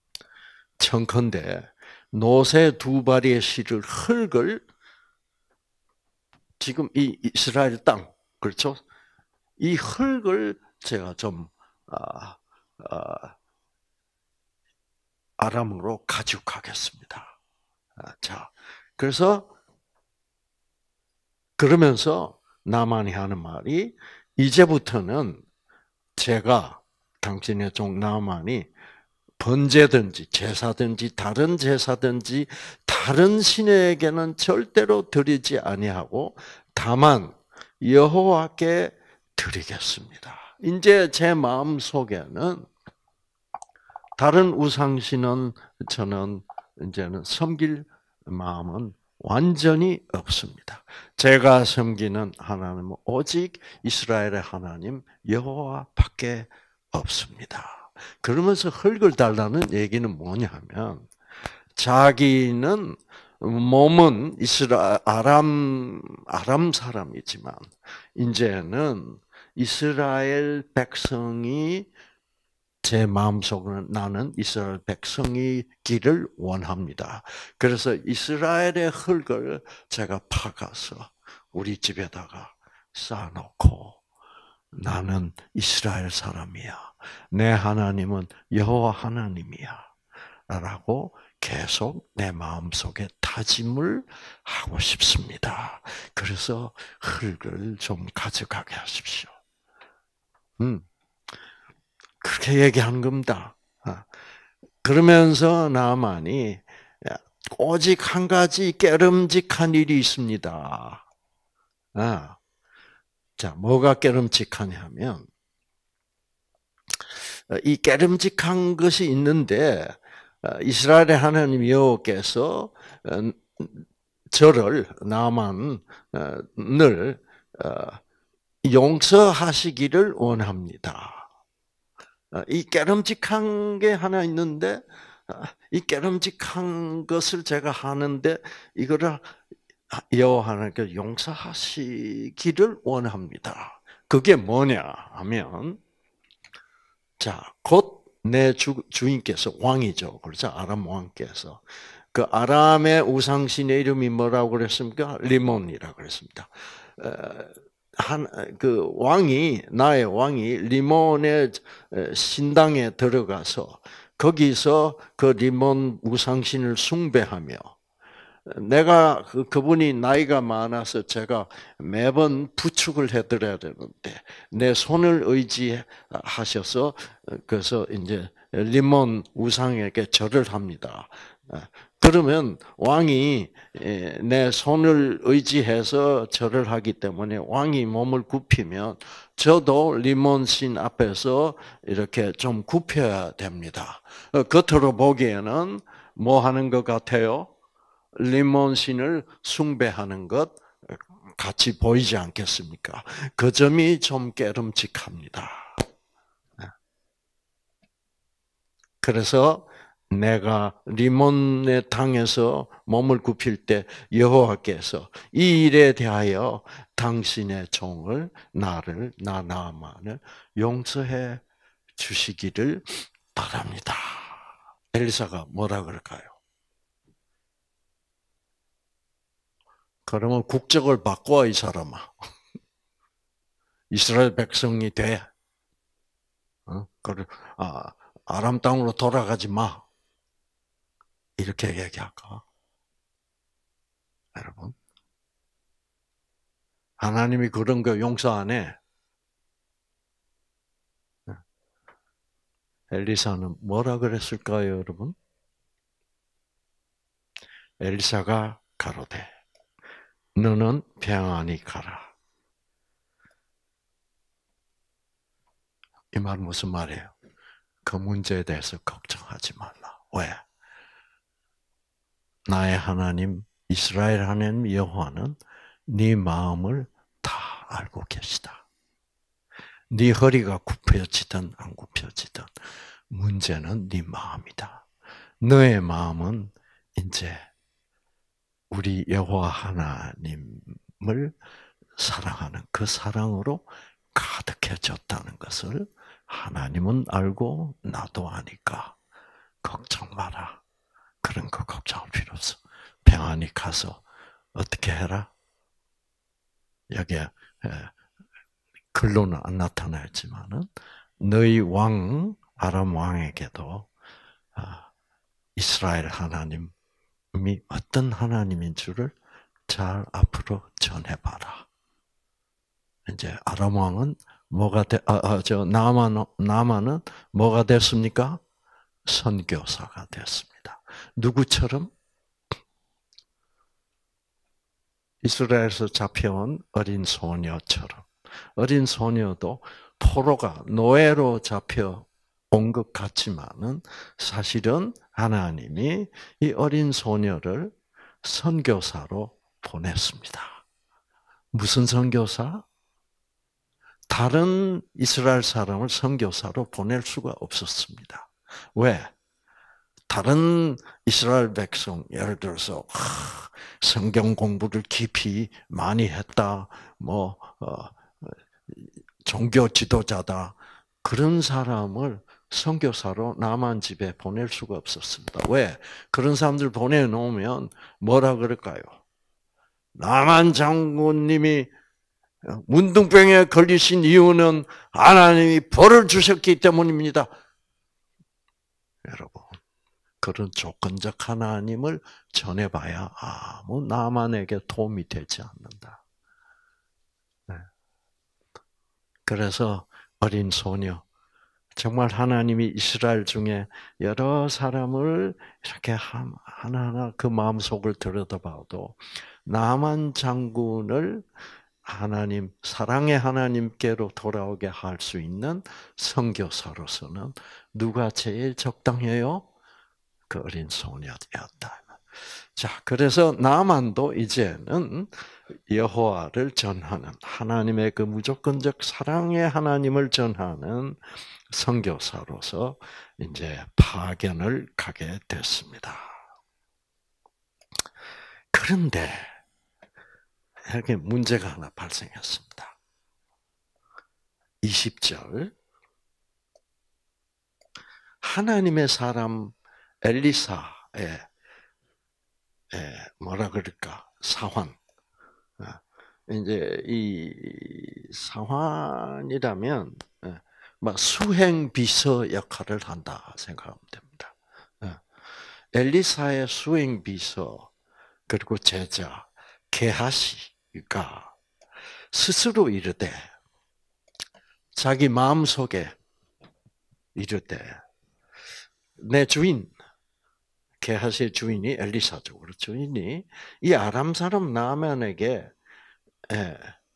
청컨대 노새 두 마리의 실을 흙을 지금 이 이스라엘 땅, 그렇죠? 이 흙을 제가 좀 아, 아, 아람으로 가져가겠습니다. 아, 자, 그래서 그러면서 나만이 하는 말이, 이제부터는 제가 당신의 종 나만이 번제든지 제사든지 다른 제사든지 다른 신에게는 절대로 드리지 아니하고 다만 여호와께 드리겠습니다. 이제 제 마음 속에는 다른 우상신은 저는 이제는 섬길 마음은 완전히 없습니다. 제가 섬기는 하나님은 오직 이스라엘의 하나님 여호와밖에 없습니다. 그러면서 흙을 달라는 얘기는 뭐냐면, 자기는 몸은 이스라 아람 아람 사람이지만 이제는 이스라엘 백성이, 제 마음속으로는 나는 이스라엘 백성이기를 원합니다. 그래서 이스라엘의 흙을 제가 파가서 우리 집에다가 쌓아놓고, 나는 이스라엘 사람이야, 내 하나님은 여호와 하나님이야 라고 계속 내 마음속에 다짐을 하고 싶습니다. 그래서 흙을 좀 가져가게 하십시오. 음. 그렇게 얘기하는 겁니다. 그러면서 나만이 오직 한 가지 깨름직한 일이 있습니다. 자, 뭐가 깨름직하냐면, 이 깨름직한 것이 있는데, 이스라엘의 하나님 여호와께서 저를, 나만을 용서하시기를 원합니다. 이 깨름직한 게 하나 있는데, 이 깨름직한 것을 제가 하는데 이거를 여호와 하나님께 용서하시기를 원합니다. 그게 뭐냐 하면, 자, 곧 내 주인께서, 왕이죠, 그렇죠? 아람 왕께서, 그 아람의 우상신의 이름이 뭐라고 그랬습니까? 리몬이라고 그랬습니다. 한, 그 왕이, 나의 왕이 리몬의 신당에 들어가서 거기서 그 리몬 우상신을 숭배하며, 내가 그, 그분이 나이가 많아서 제가 매번 부축을 해드려야 되는데 내 손을 의지하셔서, 그래서 이제 리몬 우상에게 절을 합니다. 그러면 왕이 내 손을 의지해서 절을 하기 때문에 왕이 몸을 굽히면 저도 리몬 신 앞에서 이렇게 좀 굽혀야 됩니다. 겉으로 보기에는 뭐 하는 것 같아요? 리몬 신을 숭배하는 것 같이 보이지 않겠습니까? 그 점이 좀 깨름직합니다. 그래서 내가 리몬에 당해서 몸을 굽힐 때 여호와께서 이 일에 대하여 당신의 종을 나를 나 나만을 용서해 주시기를 바랍니다. 엘리사가 뭐라 그럴까요? 그러면 국적을 바꿔 이 사람아. 이스라엘 백성이 돼. 어? 그래, 아, 아람 땅으로 돌아가지 마. 이렇게 얘기할까? 여러분. 하나님이 그런 거 용서 안 해. 엘리사는 뭐라 그랬을까요, 여러분? 엘리사가 가로되 너는 평안히 가라. 이 말은 무슨 말이에요? 그 문제에 대해서 걱정하지 말라. 왜? 나의 하나님 이스라엘 하나님 여호와는 네 마음을 다 알고 계시다. 네 허리가 굽혀지든 안 굽혀지든 문제는 네 마음이다. 너의 마음은 이제 우리 여호와 하나님을 사랑하는 그 사랑으로 가득해졌다는 것을 하나님은 알고 나도 아니까 걱정 마라. 그런 거 걱정할 필요 없어. 평안히 가서 어떻게 해라? 여기에 글로는 안 나타나있지만은 너희 왕 아람 왕에게도 이스라엘 하나님이 어떤 하나님인 줄을 잘 앞으로 전해봐라. 이제 아람 왕은 뭐가 돼? 아, 아, 저 나만 나만은 뭐가 됐습니까? 선교사가 됐습니다. 누구처럼? 이스라엘에서 잡혀온 어린 소녀처럼. 어린 소녀도 포로가 노예로 잡혀 온 것 같지만은 사실은 하나님이 이 어린 소녀를 선교사로 보냈습니다. 무슨 선교사? 다른 이스라엘 사람을 선교사로 보낼 수가 없었습니다. 왜? 다른 이스라엘 백성, 예를 들어서 성경 공부를 깊이 많이 했다, 뭐 어, 종교 지도자다, 그런 사람을 선교사로 남한 집에 보낼 수가 없었습니다. 왜? 그런 사람들 보내놓으면 뭐라 그럴까요? 남한 장군님이 문둥병에 걸리신 이유는 하나님이 벌을 주셨기 때문입니다. 여러분, 그런 조건적 하나님을 전해봐야 아무 나만에게 도움이 되지 않는다. 네. 그래서 어린 소녀, 정말 하나님이 이스라엘 중에 여러 사람을 이렇게 하나하나 그 마음속을 들여다봐도 나만 장군을 하나님, 사랑의 하나님께로 돌아오게 할 수 있는 선교사로서는 누가 제일 적당해요? 그 어린 소녀였다. 자, 그래서 나만도 이제는 여호와를 전하는 하나님의 그 무조건적 사랑의 하나님을 전하는 선교사로서 이제 파견을 가게 됐습니다. 그런데 이렇게 문제가 하나 발생했습니다. 이십 절 하나님의 사람 엘리사의 뭐라 그럴까 사환 이제 이 사환이라면 막 수행 비서 역할을 한다 생각하면 됩니다. 엘리사의 수행 비서 그리고 제자 게하시가 스스로 이르되 자기 마음속에 이르되 내 주인, 게하시의 주인이 엘리사죠. 그렇죠? 주인이 이 아람 사람 나만에게 예,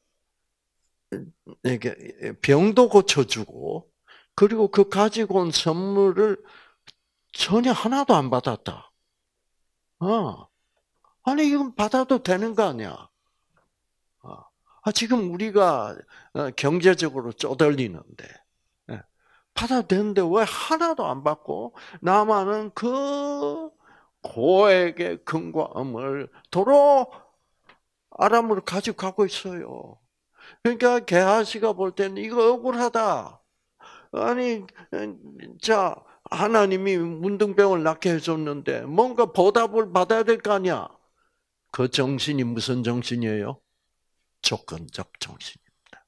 이게 병도 고쳐주고 그리고 그 가지고 온 선물을 전혀 하나도 안 받았다. 어, 아니 이건 받아도 되는 거 아니야? 어. 아, 지금 우리가 어, 경제적으로 쪼들리는데 예, 받아도 되는데 왜 하나도 안 받고 나만은 그 고액의 금과 음을 도로 아람으로 가지고 가고 있어요. 그러니까 게하시가 볼 때는 이거 억울하다. 아니, 자 하나님이 문둥병을 낫게 해줬는데 뭔가 보답을 받아야 될 거 아니야. 그 정신이 무슨 정신이에요? 조건적 정신입니다.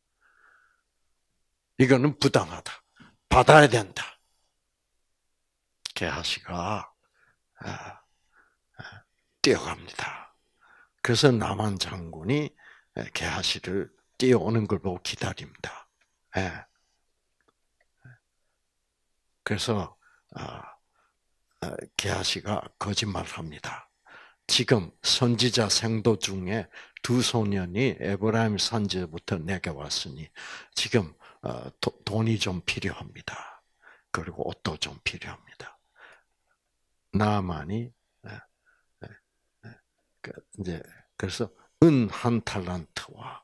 이거는 부당하다. 받아야 된다. 게하시가 뛰어갑니다. 그래서 나만 장군이 게하시를 뛰어오는 걸 보고 기다립니다. 그래서 게하시가 거짓말합니다. 지금 선지자 생도 중에 두 소년이 에브라임 산지부터 내게 왔으니 지금 돈이 좀 필요합니다. 그리고 옷도 좀 필요합니다. 나만이 이제 그래서 은 한 탈란트와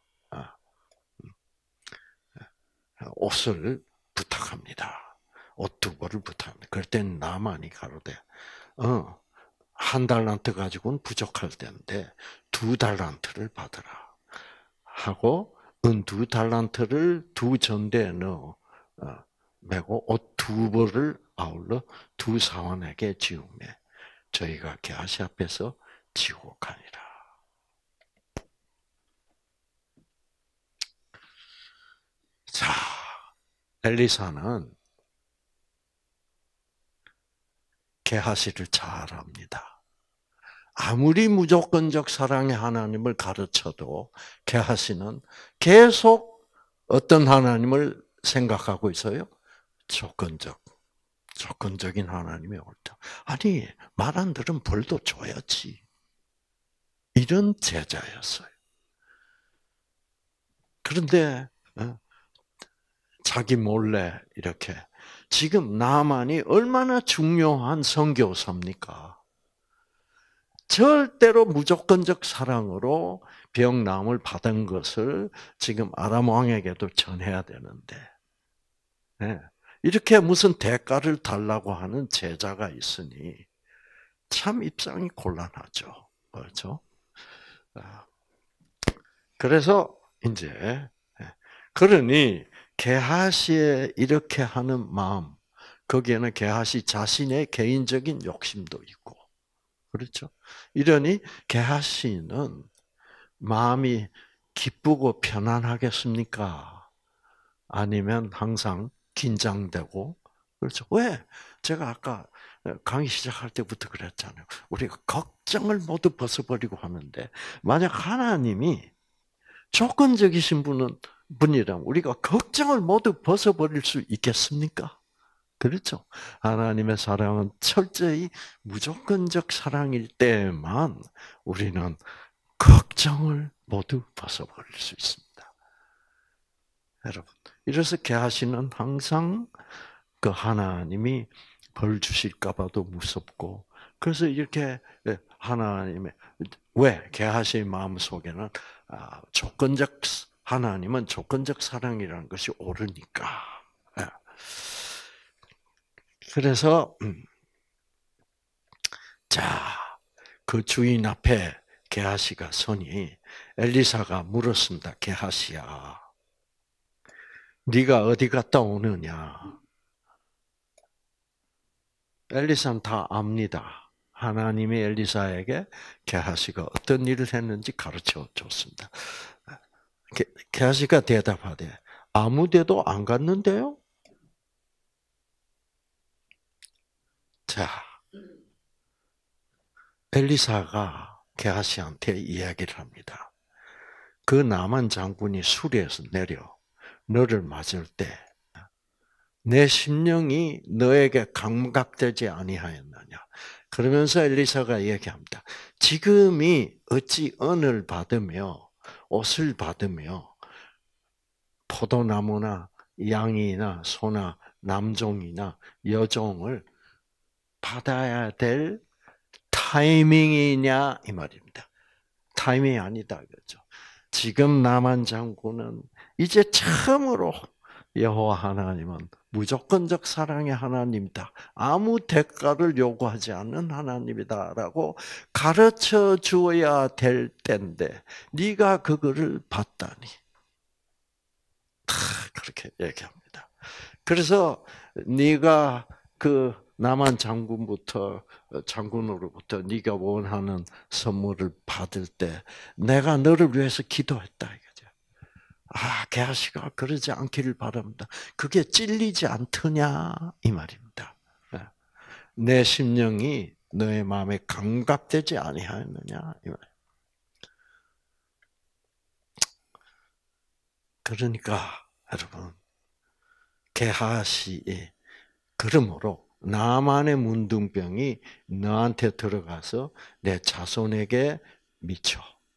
옷을 부탁합니다. 옷 두 벌을 부탁합니다. 그럴 땐 나만이 가로되, 어, 한 달란트 가지고는 부족할 텐데 두 달란트를 받으라 하고 은 두 달란트를 두 전대에 넣어 메고 옷 두 벌을 아울러 두 사원에게 지우매 저희가 게하시 앞에서 지고 가니라. 자, 엘리사는 게하시를 잘 압니다. 아무리 무조건적 사랑의 하나님을 가르쳐도 게하시는 계속 어떤 하나님을 생각하고 있어요? 조건적, 조건적인 하나님이 옳다. 아니, 말 안 들으면 벌도 줘야지. 이런 제자였어요. 그런데 자기 몰래 이렇게 지금 나만이 얼마나 중요한 선교사입니까? 절대로 무조건적 사랑으로 병남을 받은 것을 지금 아람 왕에게도 전해야 되는데 이렇게 무슨 대가를 달라고 하는 제자가 있으니 참 입장이 곤란하죠. 그렇죠? 그래서 이제 그러니 게하시의 이렇게 하는 마음, 거기에는 게하시 자신의 개인적인 욕심도 있고, 그렇죠? 이러니 게하시는 마음이 기쁘고 편안하겠습니까? 아니면 항상 긴장되고, 그렇죠? 왜? 제가 아까 강의 시작할 때부터 그랬잖아요. 우리가 걱정을 모두 벗어버리고 하는데, 만약 하나님이 조건적이신 분은 분이라면 우리가 걱정을 모두 벗어버릴 수 있겠습니까? 그렇죠. 하나님의 사랑은 철저히 무조건적 사랑일 때만 우리는 걱정을 모두 벗어버릴 수 있습니다. 여러분, 이래서 게하시는 항상 그 하나님이 벌 주실까 봐도 무섭고, 그래서 이렇게 하나님의, 왜? 게하시의 마음 속에는 조건적, 하나님은 조건적 사랑이라는 것이 옳으니까. 그래서, 자, 그 주인 앞에 게하시가 서니 엘리사가 물었습니다. 게하시야, 네가 어디 갔다 오느냐? 엘리사는 다 압니다. 하나님이 엘리사에게 게하시가 어떤 일을 했는지 가르쳐 줬습니다. 게하시가 대답하되 아무 데도 안 갔는데요? 자, 엘리사가 게하시한테 이야기를 합니다. 그 나만 장군이 수리에서 내려 너를 맞을 때 내 심령이 너에게 감각되지 아니하였느냐. 그러면서 엘리사가 얘기합니다. 지금이 어찌 은을 받으며 옷을 받으며 포도나무나 양이나 소나 남종이나 여종을 받아야 될 타이밍이냐 이 말입니다. 타이밍이 아니다 그렇죠. 지금 나만 장군은 이제 처음으로 여호와 하나님은 무조건적 사랑의 하나님이다. 아무 대가를 요구하지 않는 하나님이다라고 가르쳐 주어야 될 때인데 네가 그거를 받다니. 그렇게 얘기합니다. 그래서 네가 그 남한 장군부터 장군으로부터 네가 원하는 선물을 받을 때 내가 너를 위해서 기도했다 이거죠. 아, 게하시가 그러지 않기를 바랍니다. 그게 찔리지 않더냐 이 말입니다. 내 심령이 너의 마음에 감각되지 아니하였느냐 이 말. 그러니까 여러분 게하시의 그러므로 나만의 문둥병이 너한테 들어가서 내 자손에게 미쳐.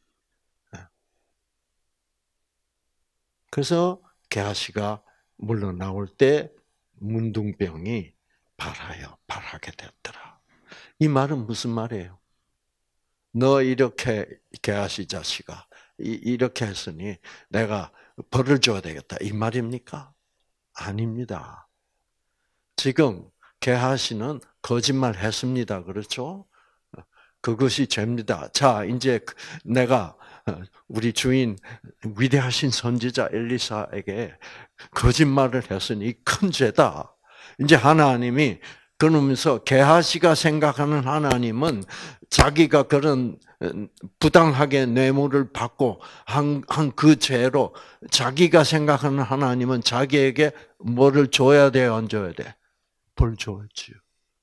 그래서 게하시가 물러나올 때 문둥병이 발하여 발하게 됐더라. 이 말은 무슨 말이에요? 너 이렇게 게하시 자식아 이렇게 했으니 내가 벌을 줘야 되겠다 이 말입니까? 아닙니다. 지금 게하시는 거짓말했습니다. 그렇죠? 그것이 죄입니다. 자, 이제 내가 우리 주인 위대하신 선지자 엘리사에게 거짓말을 했으니 큰 죄다. 이제 하나님이 그러면서 게하시가 생각하는 하나님은 자기가 그런 부당하게 뇌물을 받고 한 그 죄로 자기가 생각하는 하나님은 자기에게 뭐를 줘야 돼, 안 줘야 돼? 벌 줘야지요.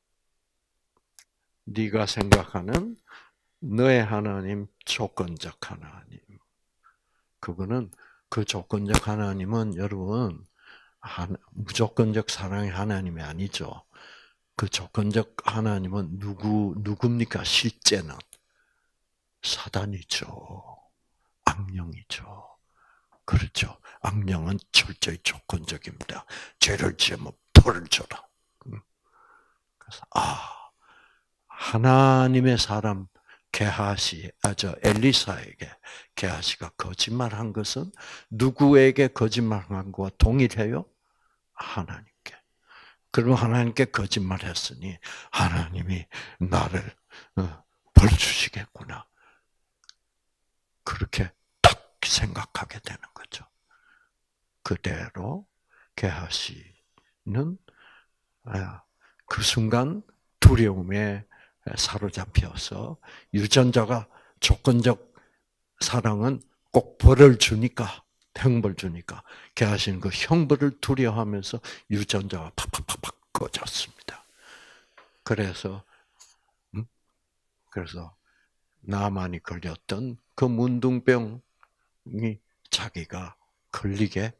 네가 생각하는 너의 하나님 조건적 하나님. 그거는 그 조건적 하나님은 여러분 무조건적 사랑의 하나님이 아니죠. 그 조건적 하나님은 누구 누굽니까? 실제는 사단이죠. 악령이죠. 그렇죠. 악령은 철저히 조건적입니다. 죄를 지으면 벌을 줘라. 그래서 아 하나님의 사람 게하시, 아, 저 엘리사에게 게하시가 거짓말한 것은 누구에게 거짓말한 것과 동일해요? 하나님께. 그리고 하나님께 거짓말했으니 하나님이 나를 벌 주시겠구나. 그렇게 딱 생각하게 되는 거죠. 그대로 게하시는 그 순간 두려움에 사로잡혀서 유전자가 조건적 사랑은 꼭 벌을 주니까 형벌 주니까 게하시는 그 형벌을 두려워하면서 유전자가 팍팍팍팍 꺼졌습니다. 그래서 음? 그래서 나만이 걸렸던 그 문둥병이 자기가 걸리게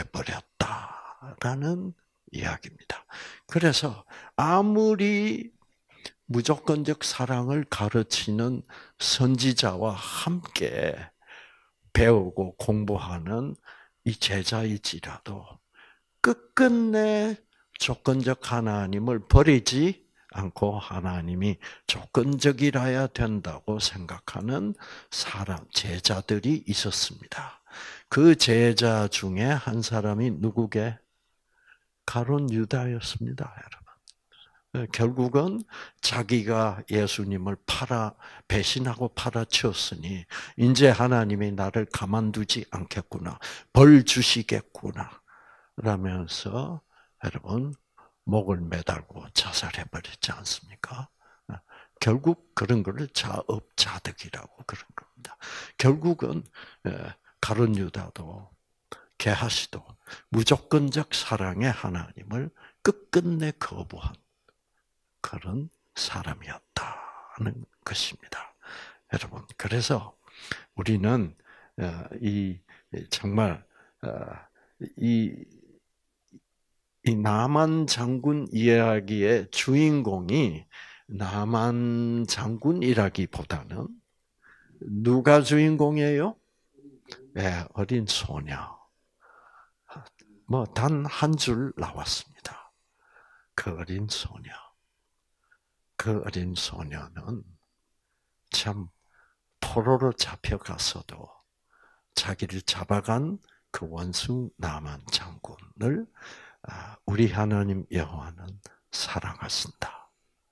돼버렸다라는 이야기입니다. 그래서 아무리 무조건적 사랑을 가르치는 선지자와 함께 배우고 공부하는 이 제자일지라도 끝끝내 조건적 하나님을 버리지 않고 하나님이 조건적이라야 된다고 생각하는 사람, 제자들이 있었습니다. 그 제자 중에 한 사람이 누구게? 가룟 유다였습니다, 여러분. 결국은 자기가 예수님을 팔아 배신하고 팔아치웠으니 이제 하나님이 나를 가만두지 않겠구나. 벌 주시겠구나. 라면서 여러분 목을 매달고 자살해 버렸지 않습니까? 결국 그런 것을 자업자득이라고 그런 겁니다. 결국은 가룟 유다도 게하시도 무조건적 사랑의 하나님을 끝끝내 거부한 그런 사람이었다는 것입니다. 여러분, 그래서 우리는 이 정말 이 이 나만 장군 이야기의 주인공이 나만 장군이라기보다는 누가 주인공이에요? 네, 어린 소녀. 뭐 단 한 줄 나왔습니다. 그 어린 소녀. 그 어린 소녀는 참 포로로 잡혀가서도 자기를 잡아간 그 원수 나만 장군을 우리 하나님 여호와는 사랑하신다.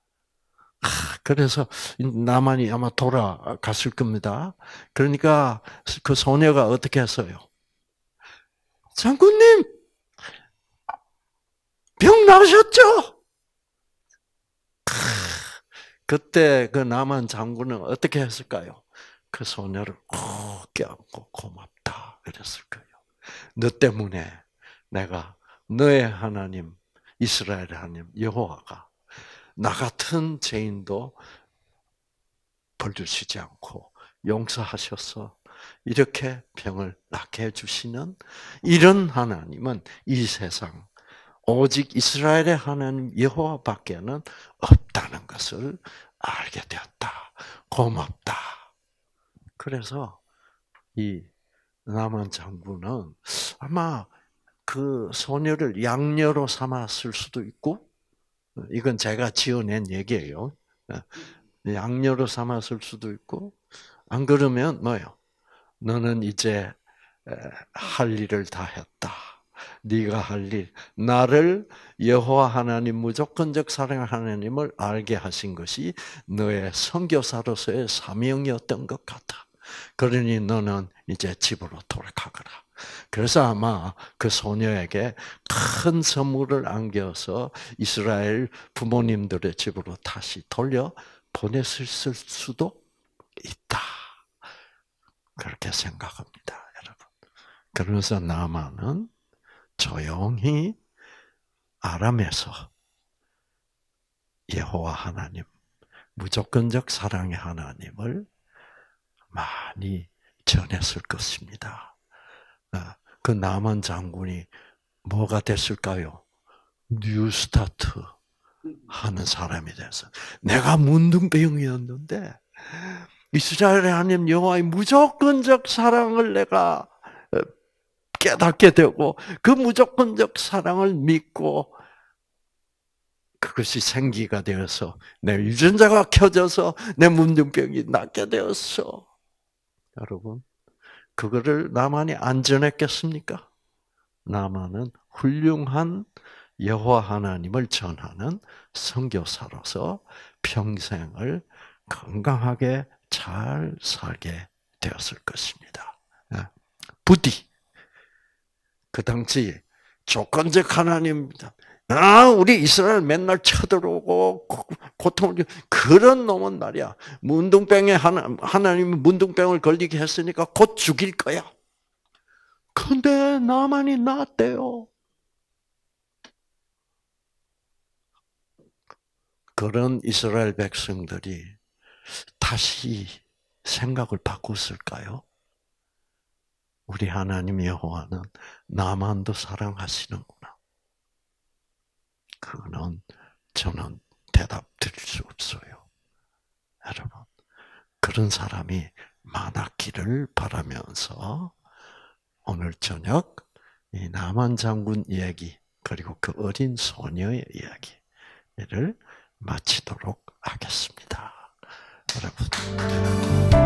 그래서 나만이 아마 돌아갔을 겁니다. 그러니까 그 소녀가 어떻게 했어요? 장군님, 병 나으셨죠? 그때 그 나만 장군은 어떻게 했을까요? 그 소녀를 꼭 껴안고 고맙다 그랬을 거예요. 너 때문에 내가 너의 하나님 이스라엘의 하나님 여호와가 나 같은 죄인도 벌 주시지 않고 용서하셔서 이렇게 병을 낫게 해주시는 이런 하나님은 이 세상 오직 이스라엘의 하나님 여호와밖에는 없다는 것을 알게 되었다. 고맙다. 그래서 이 나만 장군은 아마 그 소녀를 양녀로 삼았을 수도 있고, 이건 제가 지어낸 얘기예요. 양녀로 삼았을 수도 있고, 안 그러면 뭐요? 너는 이제 할 일을 다 했다. 네가 할 일, 나를 여호와 하나님 무조건적 사랑 하나님을 알게 하신 것이 너의 선교사로서의 사명이었던 것 같아. 그러니 너는 이제 집으로 돌아가거라. 그래서 아마 그 소녀에게 큰 선물을 안겨서 이스라엘 부모님들의 집으로 다시 돌려 보냈을 수도 있다. 그렇게 생각합니다, 여러분. 그러면서 나만은 조용히 아람에서 여호와 하나님, 무조건적 사랑의 하나님을 많이 전했을 것입니다. 그 나만 장군이 뭐가 됐을까요? 뉴스타트 하는 사람이 돼서 내가 문둥병이었는데 이스라엘의 하나님 여호와의 무조건적 사랑을 내가 깨닫게 되고 그 무조건적 사랑을 믿고 그것이 생기가 되어서 내 유전자가 켜져서 내 문둥병이 낫게 되었어. 여러분, 그거를 나만이 안 전했겠습니까? 나만은 훌륭한 여호와 하나님을 전하는 선교사로서 평생을 건강하게 잘 살게 되었을 것입니다. 부디 그 당시 조건적 하나님입니다. 아, 우리 이스라엘 맨날 쳐들어오고 고통을 그런 놈은 말이야. 문둥병에 하나 하나님이 문둥병을 걸리게 했으니까 곧 죽일 거야. 근데 나만이 낫대요. 그런 이스라엘 백성들이 다시 생각을 바꿨을까요? 우리 하나님 여호와는 나만도 사랑하시는구나. 그거는 저는 대답 드릴 수 없어요. 여러분, 그런 사람이 많았기를 바라면서 오늘 저녁 이 나만 장군 이야기 그리고 그 어린 소녀의 이야기를 마치도록 하겠습니다. 여러분.